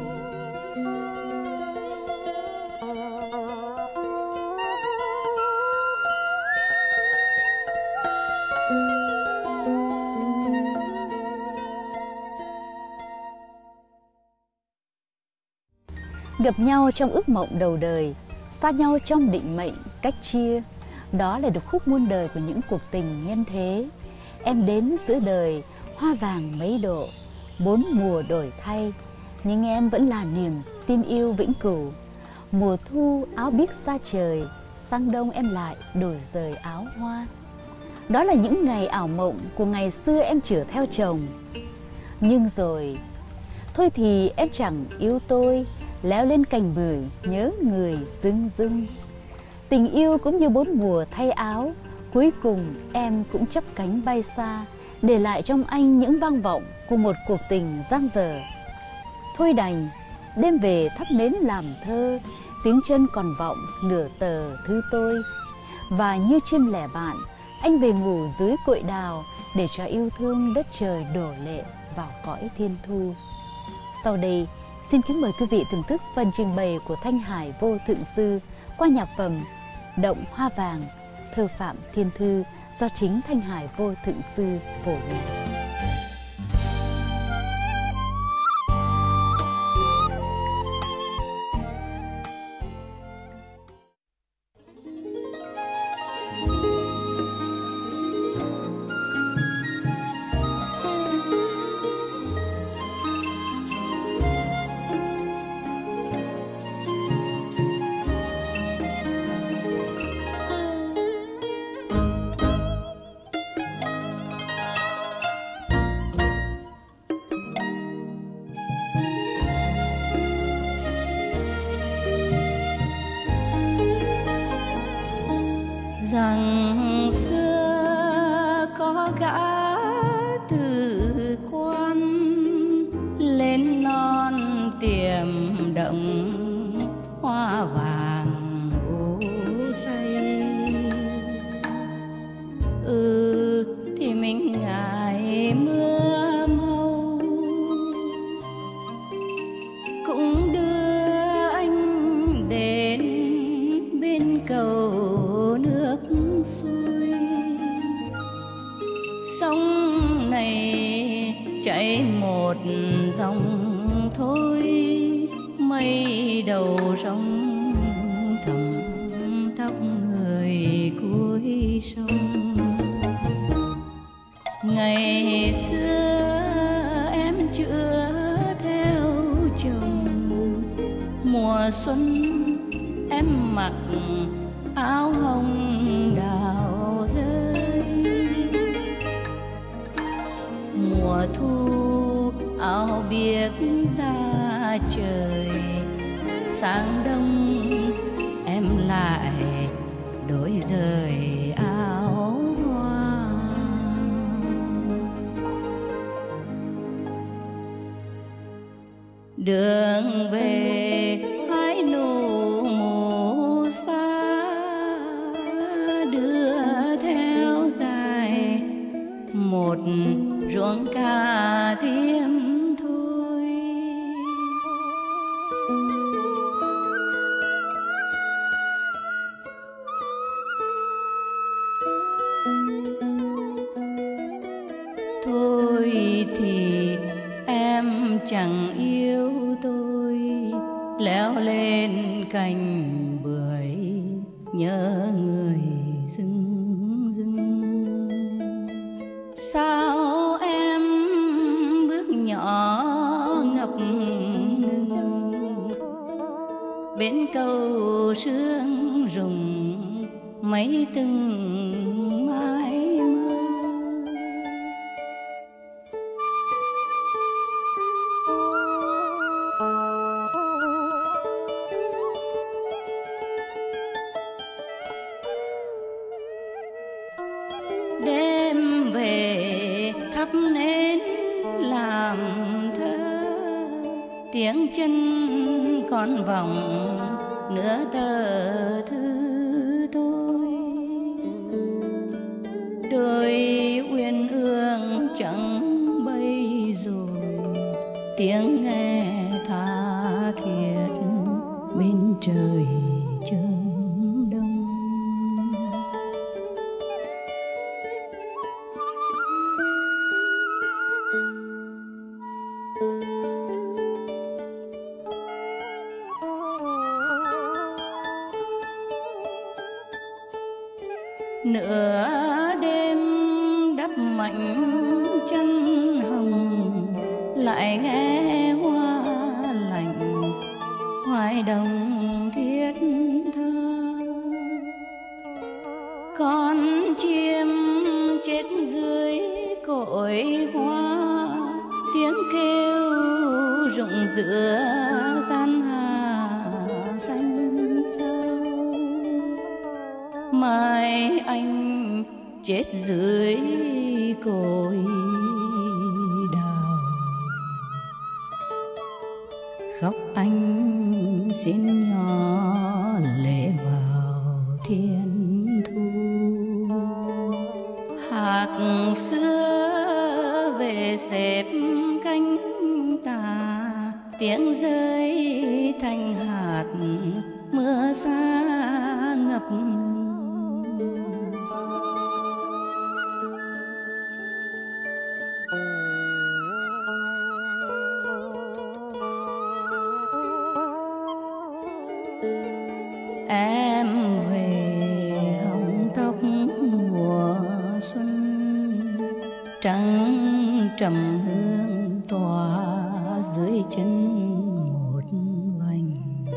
Gặp nhau trong ước mộng đầu đời, xa nhau trong định mệnh cách chia. Đó là điệp khúc muôn đời của những cuộc tình nhân thế. Em đến giữa đời, hoa vàng mấy độ, bốn mùa đổi thay, nhưng em vẫn là niềm tin yêu vĩnh cửu. Mùa thu áo biếc xa trời, sang đông em lại đổi rời áo hoa. Đó là những ngày ảo mộng của ngày xưa em chở theo chồng. Nhưng rồi, thôi thì em chẳng yêu tôi, leo lên cành bưởi nhớ người rưng rưng. Tình yêu cũng như bốn mùa thay áo, cuối cùng em cũng chắp cánh bay xa, để lại trong anh những vang vọng của một cuộc tình giang dở. Thôi đành, đêm về thắp nến làm thơ, tiếng chân còn vọng nửa tờ thư tôi. Và như chim lẻ bạn, anh về ngủ dưới cội đào, để cho yêu thương đất trời đổ lệ vào cõi thiên thu. Sau đây, xin kính mời quý vị thưởng thức phần trình bày của Thanh Hải Vô Thượng Sư qua nhạc phẩm Động Hoa Vàng, thơ Phạm Thiên Thư do chính Thanh Hải Vô Thượng Sư phổ nhạc. Rằng xưa có gã từ quan lên non tiềm động hoa vàng ô say. Ừ thì mình ngại mưa mau cũng đưa anh đến bên cầu nước xuôi. Sông này chảy một dòng thôi, mây đầu sông thầm thấp người cuối sông. Ngày xưa em chưa theo chồng, mùa xuân em mặc áo hồng đào rơi. Mùa thu áo biếc ra trời, sáng đông em lại đổi rời áo hoa. Đường về hái nụ mù xa, đưa theo dài một ruộng cà thiêm thôi. Thôi thì em chẳng yêu tôi, leo lên cành bưởi nhớ người rừng rừng. Sao em bước nhỏ ngập ngừng bên cầu sương rụng mấy từng mái mưa. Đêm về thắp nến làm thơ, tiếng chân con vòng nửa tờ thư tôi. Đôi uyên ương chẳng bay rồi, tiếng nghe tha thiết bên trời chớm đông. Nửa đêm đắp mảnh chân hồng, lại nghe hoa lạnh hoài đồng thiết tha. Con chim chết dưới cội hoa, tiếng kêu rụng giữa gian hà xanh sâu. Mai anh chết dưới cội đào, khóc anh xin nhỏ lệ vào thiên thu. Hạc xưa về xếp cánh tà, tiếng rơi thành hạt mưa xa ngập ngừng. Em về hồng tóc mùa xuân, trắng trầm hương tỏa dưới chân một vành.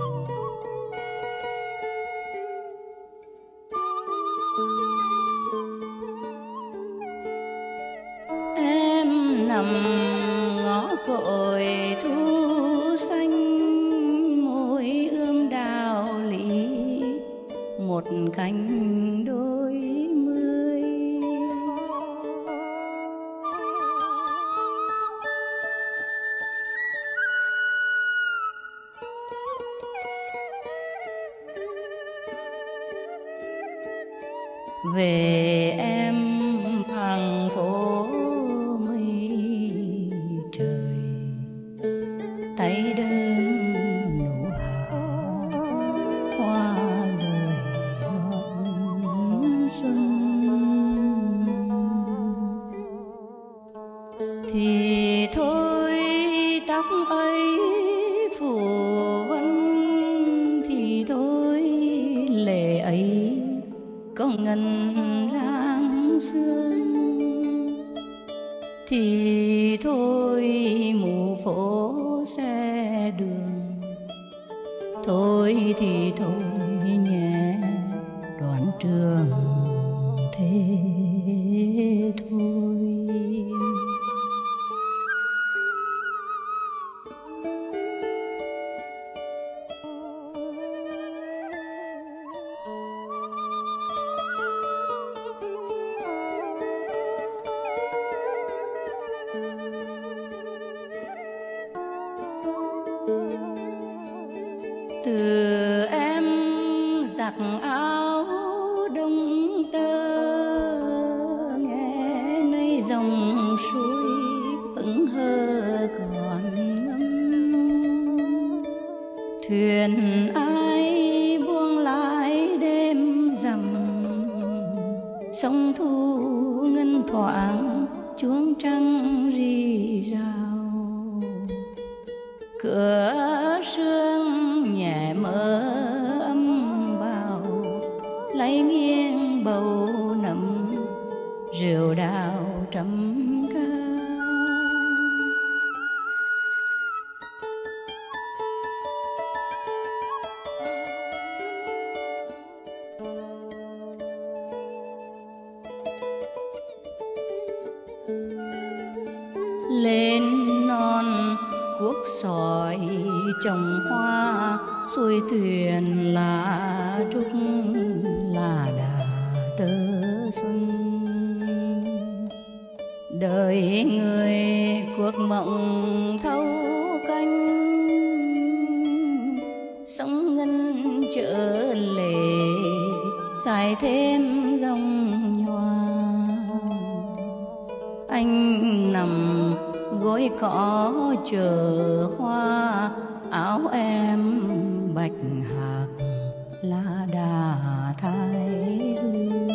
Em nằm ngõ cội thu xanh, môi ươm đào lý một cánh đôi mươi. Về em hàng phố mây trời, tay đơn nụ hạ hoa rơi đón xuân. Thì thôi tóc ấy phủ vân, thì thôi lệ ấy có ngân ráng sương. Thì thôi mù phố xe đường, thôi thì thôi nhé đoạn trường thế thôi. Từ em giặt áo đông tơ, nghe nơi dòng suối hững hờ còn ngâm. Thuyền ai buông lái đêm rằm, sông thu ngân thoảng chuông trăng rì rào. Cửa sương nhẹ mơ âm vào, lấy nghiêng bầu nằm rượu đào trăm ca. Lên non cuốc sỏi trồng hoa, xuôi thuyền lá trúc là đà tơ xuân. Đời người cuộc mộng thâu canh, sóng ngân trở lệ dài thêm dòng nhòa. Anh nằm gối cỏ chờ hoa, áo em bạch hạc lá đà thái hương.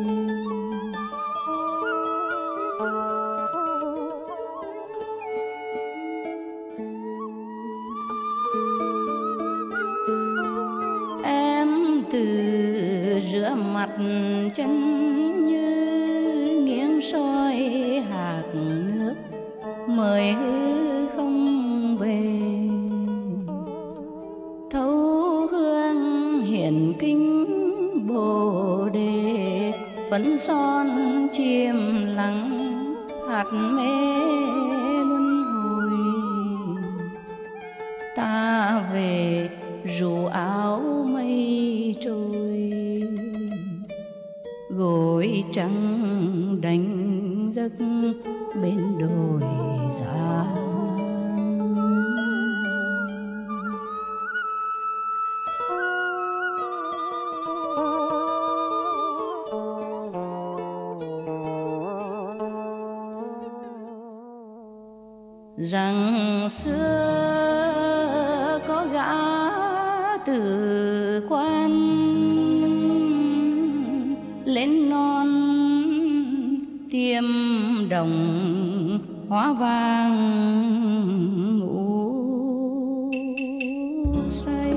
Em từ rửa mặt chân như nghiêng soi hạt nước, mời hư không về. Thấu hương hiển kinh bồ đề, phấn son chiêm lắng hạt mê luân hồi. Ta về rủ áo mây trôi, gối trắng đánh giấc bên đồi dã rằng xưa từ quan lên non tiêm đồng hóa vàng ngũ say.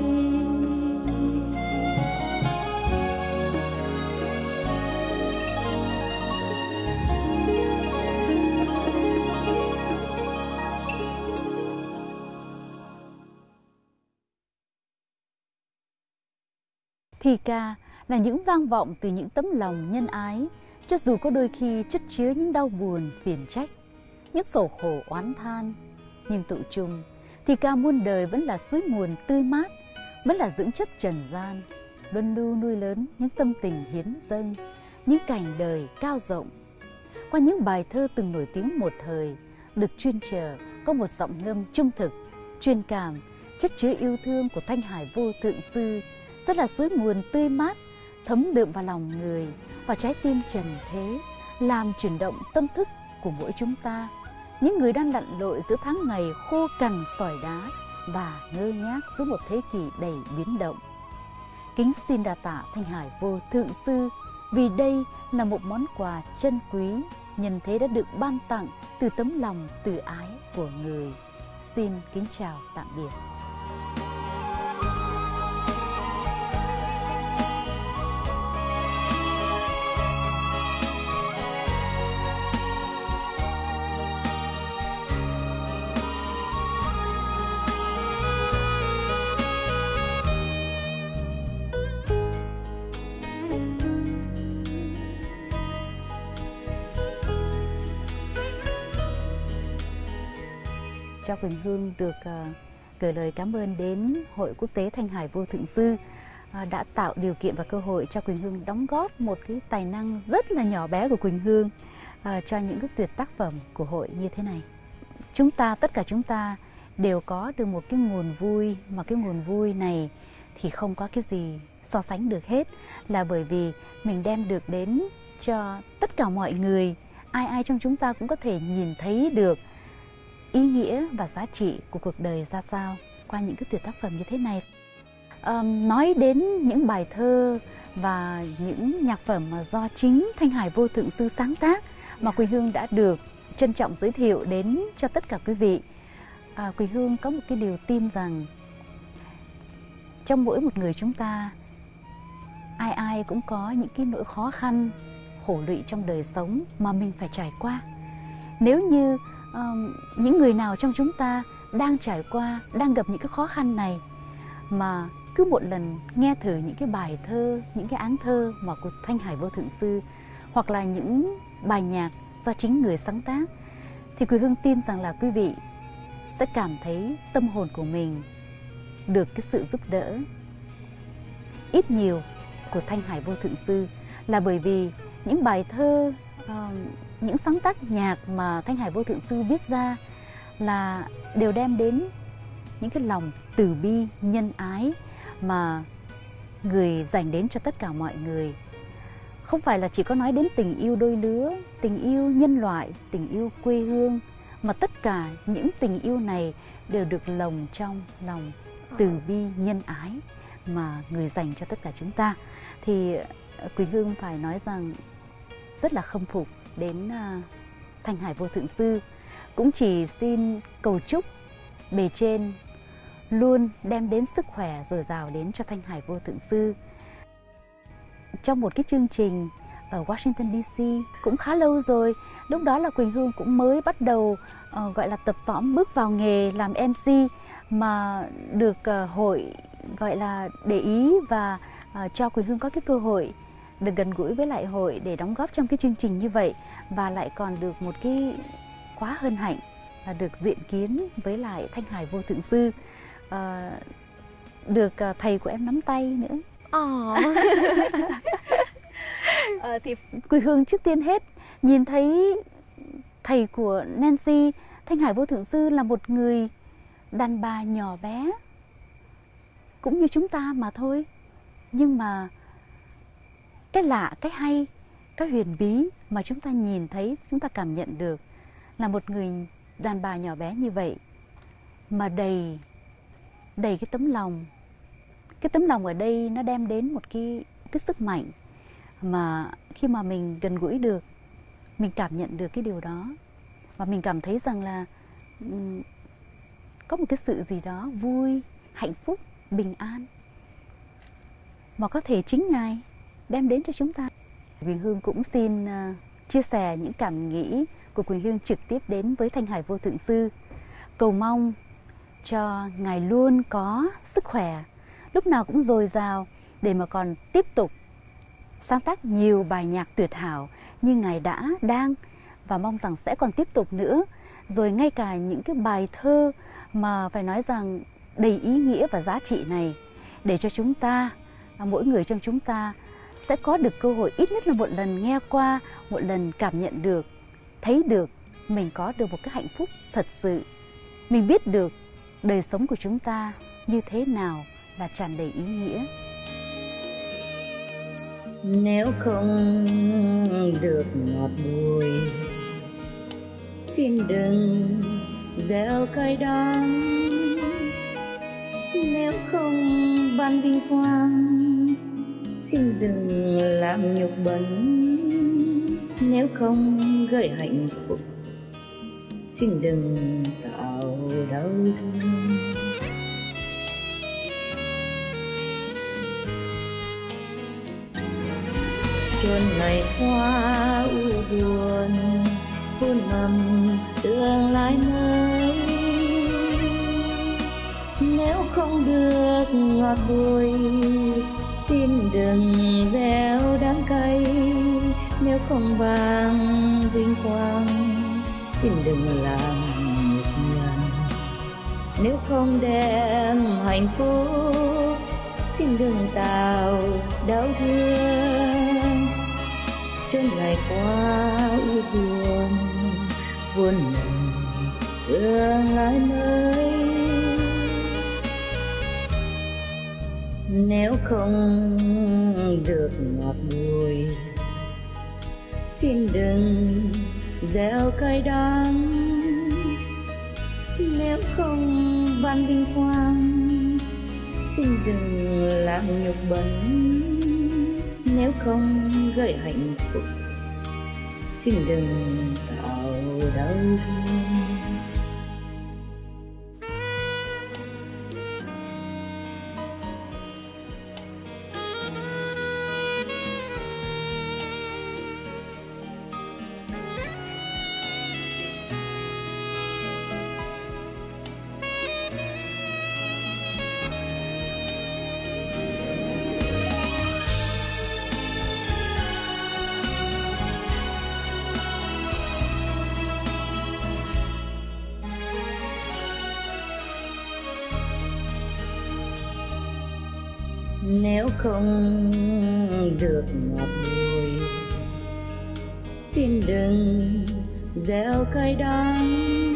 Thi ca là những vang vọng từ những tấm lòng nhân ái, cho dù có đôi khi chất chứa những đau buồn, phiền trách, những sầu khổ oán than, nhưng tụ chung, thi ca muôn đời vẫn là suối nguồn tươi mát, vẫn là dưỡng chất trần gian, luân lưu nuôi lớn những tâm tình hiến dâng, những cảnh đời cao rộng. Qua những bài thơ từng nổi tiếng một thời, được chuyên chờ có một giọng ngâm trung thực, truyền cảm, chất chứa yêu thương của Thanh Hải Vô Thượng Sư, rất là suối nguồn tươi mát, thấm đượm vào lòng người, vào trái tim trần thế, làm chuyển động tâm thức của mỗi chúng ta, những người đang lặn lội giữa tháng ngày khô cằn sỏi đá và ngơ ngác giữa một thế kỷ đầy biến động. Kính xin đà tạ Thanh Hải Vô Thượng Sư, vì đây là một món quà chân quý, nhân thế đã được ban tặng từ tấm lòng từ ái của người. Xin kính chào tạm biệt. Cho Quỳnh Hương được uh, gửi lời cảm ơn đến Hội Quốc tế Thanh Hải Vô Thượng Sư uh, đã tạo điều kiện và cơ hội cho Quỳnh Hương đóng góp một cái tài năng rất là nhỏ bé của Quỳnh Hương uh, cho những cái tuyệt tác phẩm của hội như thế này. Chúng ta, tất cả chúng ta đều có được một cái nguồn vui, mà cái nguồn vui này thì không có cái gì so sánh được hết, là bởi vì mình đem được đến cho tất cả mọi người, ai ai trong chúng ta cũng có thể nhìn thấy được ý nghĩa và giá trị của cuộc đời ra sao qua những cái tuyệt tác phẩm như thế này. À, nói đến những bài thơ và những nhạc phẩm mà do chính Thanh Hải Vô Thượng Sư sáng tác mà Quỳnh Hương đã được trân trọng giới thiệu đến cho tất cả quý vị. À, Quỳnh Hương có một cái điều tin rằng trong mỗi một người chúng ta, ai ai cũng có những cái nỗi khó khăn, khổ lụy trong đời sống mà mình phải trải qua. Nếu như uh, những người nào trong chúng ta đang trải qua, đang gặp những cái khó khăn này, mà cứ một lần nghe thử những cái bài thơ, những cái áng thơ mà của Thanh Hải Vô Thượng Sư, hoặc là những bài nhạc do chính người sáng tác, thì Quỳnh Hương tin rằng là quý vị sẽ cảm thấy tâm hồn của mình được cái sự giúp đỡ ít nhiều của Thanh Hải Vô Thượng Sư, là bởi vì những bài thơ, uh, những sáng tác nhạc mà Thanh Hải Vô Thượng Sư viết ra là đều đem đến những cái lòng từ bi, nhân ái mà người dành đến cho tất cả mọi người. Không phải là chỉ có nói đến tình yêu đôi lứa, tình yêu nhân loại, tình yêu quê hương, mà tất cả những tình yêu này đều được lồng trong lòng từ bi, nhân ái mà người dành cho tất cả chúng ta. Thì Quỳnh Hương phải nói rằng rất là khâm phục đến uh, Thanh Hải Vô Thượng Sư. Cũng chỉ xin cầu chúc bề trên luôn đem đến sức khỏe dồi dào đến cho Thanh Hải Vô Thượng Sư. Trong một cái chương trình ở Washington đê xê cũng khá lâu rồi, lúc đó là Quỳnh Hương cũng mới bắt đầu uh, gọi là tập tõm bước vào nghề làm em xê, mà được uh, hội gọi là để ý và uh, cho Quỳnh Hương có cái cơ hội được gần gũi với lại hội để đóng góp trong cái chương trình như vậy, và lại còn được một cái quá hân hạnh là được diện kiến với lại Thanh Hải Vô Thượng Sư, uh, được uh, thầy của em nắm tay nữa. Oh. uh, thì Quỳnh Hương trước tiên hết nhìn thấy thầy của Nancy, Thanh Hải Vô Thượng Sư là một người đàn bà nhỏ bé cũng như chúng ta mà thôi, nhưng mà cái lạ, cái hay, cái huyền bí mà chúng ta nhìn thấy, chúng ta cảm nhận được là một người đàn bà nhỏ bé như vậy mà đầy đầy cái tấm lòng, Cái tấm lòng ở đây nó đem đến một cái, cái sức mạnh mà khi mà mình gần gũi được, mình cảm nhận được cái điều đó. Và mình cảm thấy rằng là um, có một cái sự gì đó vui, hạnh phúc, bình an mà có thể chính Ngài đem đến cho chúng ta. Quỳnh Hương cũng xin uh, chia sẻ những cảm nghĩ của Quỳnh Hương trực tiếp đến với Thanh Hải Vô Thượng Sư. Cầu mong cho Ngài luôn có sức khỏe, lúc nào cũng dồi dào để mà còn tiếp tục sáng tác nhiều bài nhạc tuyệt hảo như Ngài đã, đang và mong rằng sẽ còn tiếp tục nữa. Rồi ngay cả những cái bài thơ mà phải nói rằng đầy ý nghĩa và giá trị này, để cho chúng ta, mỗi người trong chúng ta sẽ có được cơ hội ít nhất là một lần nghe qua, một lần cảm nhận được, thấy được mình có được một cái hạnh phúc thật sự. Mình biết được đời sống của chúng ta như thế nào là tràn đầy ý nghĩa. Nếu không được ngọt bùi, xin đừng gieo cay đắng. Nếu không ban vinh quang, xin đừng làm nhục bẩn. Nếu không gợi hạnh phúc, xin đừng tạo đau thương. Chôn ngày qua u buồn, vun mầm tương lai mới. Nếu không được ngọt bùi, xin đừng gieo đắng cay. Nếu không vang vinh quang, xin đừng làm nhục nhằn. Nếu không đem hạnh phúc, xin đừng tạo đau thương. Chôn ngày qua u buồn, vun mầm tương lai mới. Nếu không được ngọt bùi, xin đừng gieo cay đắng. Nếu không ban vinh quang, xin đừng làm nhục bẩn. Nếu không gợi hạnh phúc, xin đừng tạo đau thương. Nếu không được ngọt bùi, xin đừng gieo cay đắng.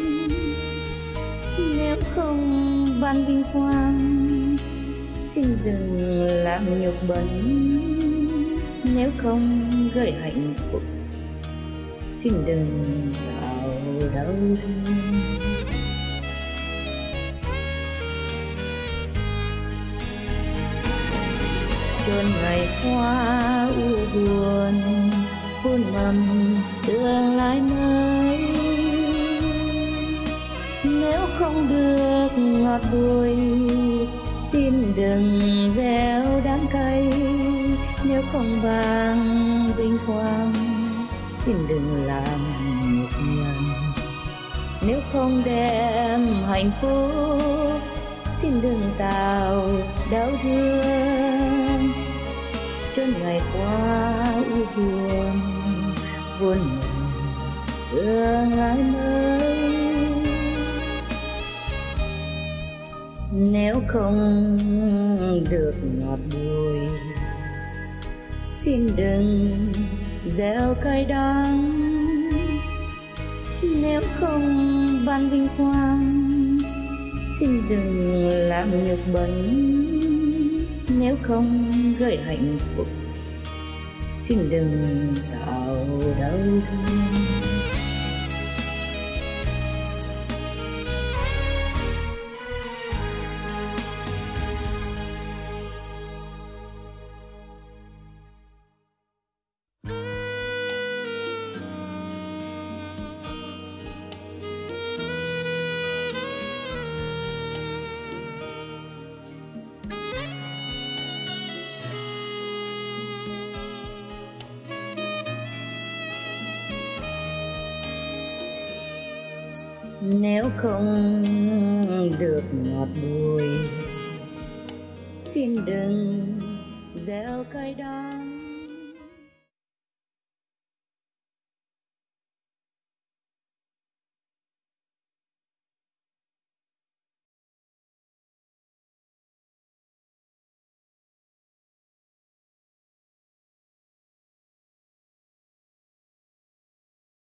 Nếu không ban vinh quang, xin đừng làm nhục bẩn. Nếu không gợi hạnh phúc, xin đừng tạo đau thương. Chôn ngày qua u buồn, vun mầm tương lai mới. Nếu không được ngọt bùi, xin đừng gieo đắng cay. Nếu không vang vinh quang, xin đừng làm nhục nhằn. Nếu không đem hạnh phúc, xin đừng tạo đau thương. Chôn ngày qua u buồn, vun mầm tương lai mới. Nếu không được ngọt bùi, xin đừng gieo cay đắng. Nếu không ban vinh quang, xin đừng làm nhục bẩn. Nếu không gợi hạnh phúc, xin đừng tạo đau thương. nếu không được ngọt bùi, xin đừng gieo cay đắng.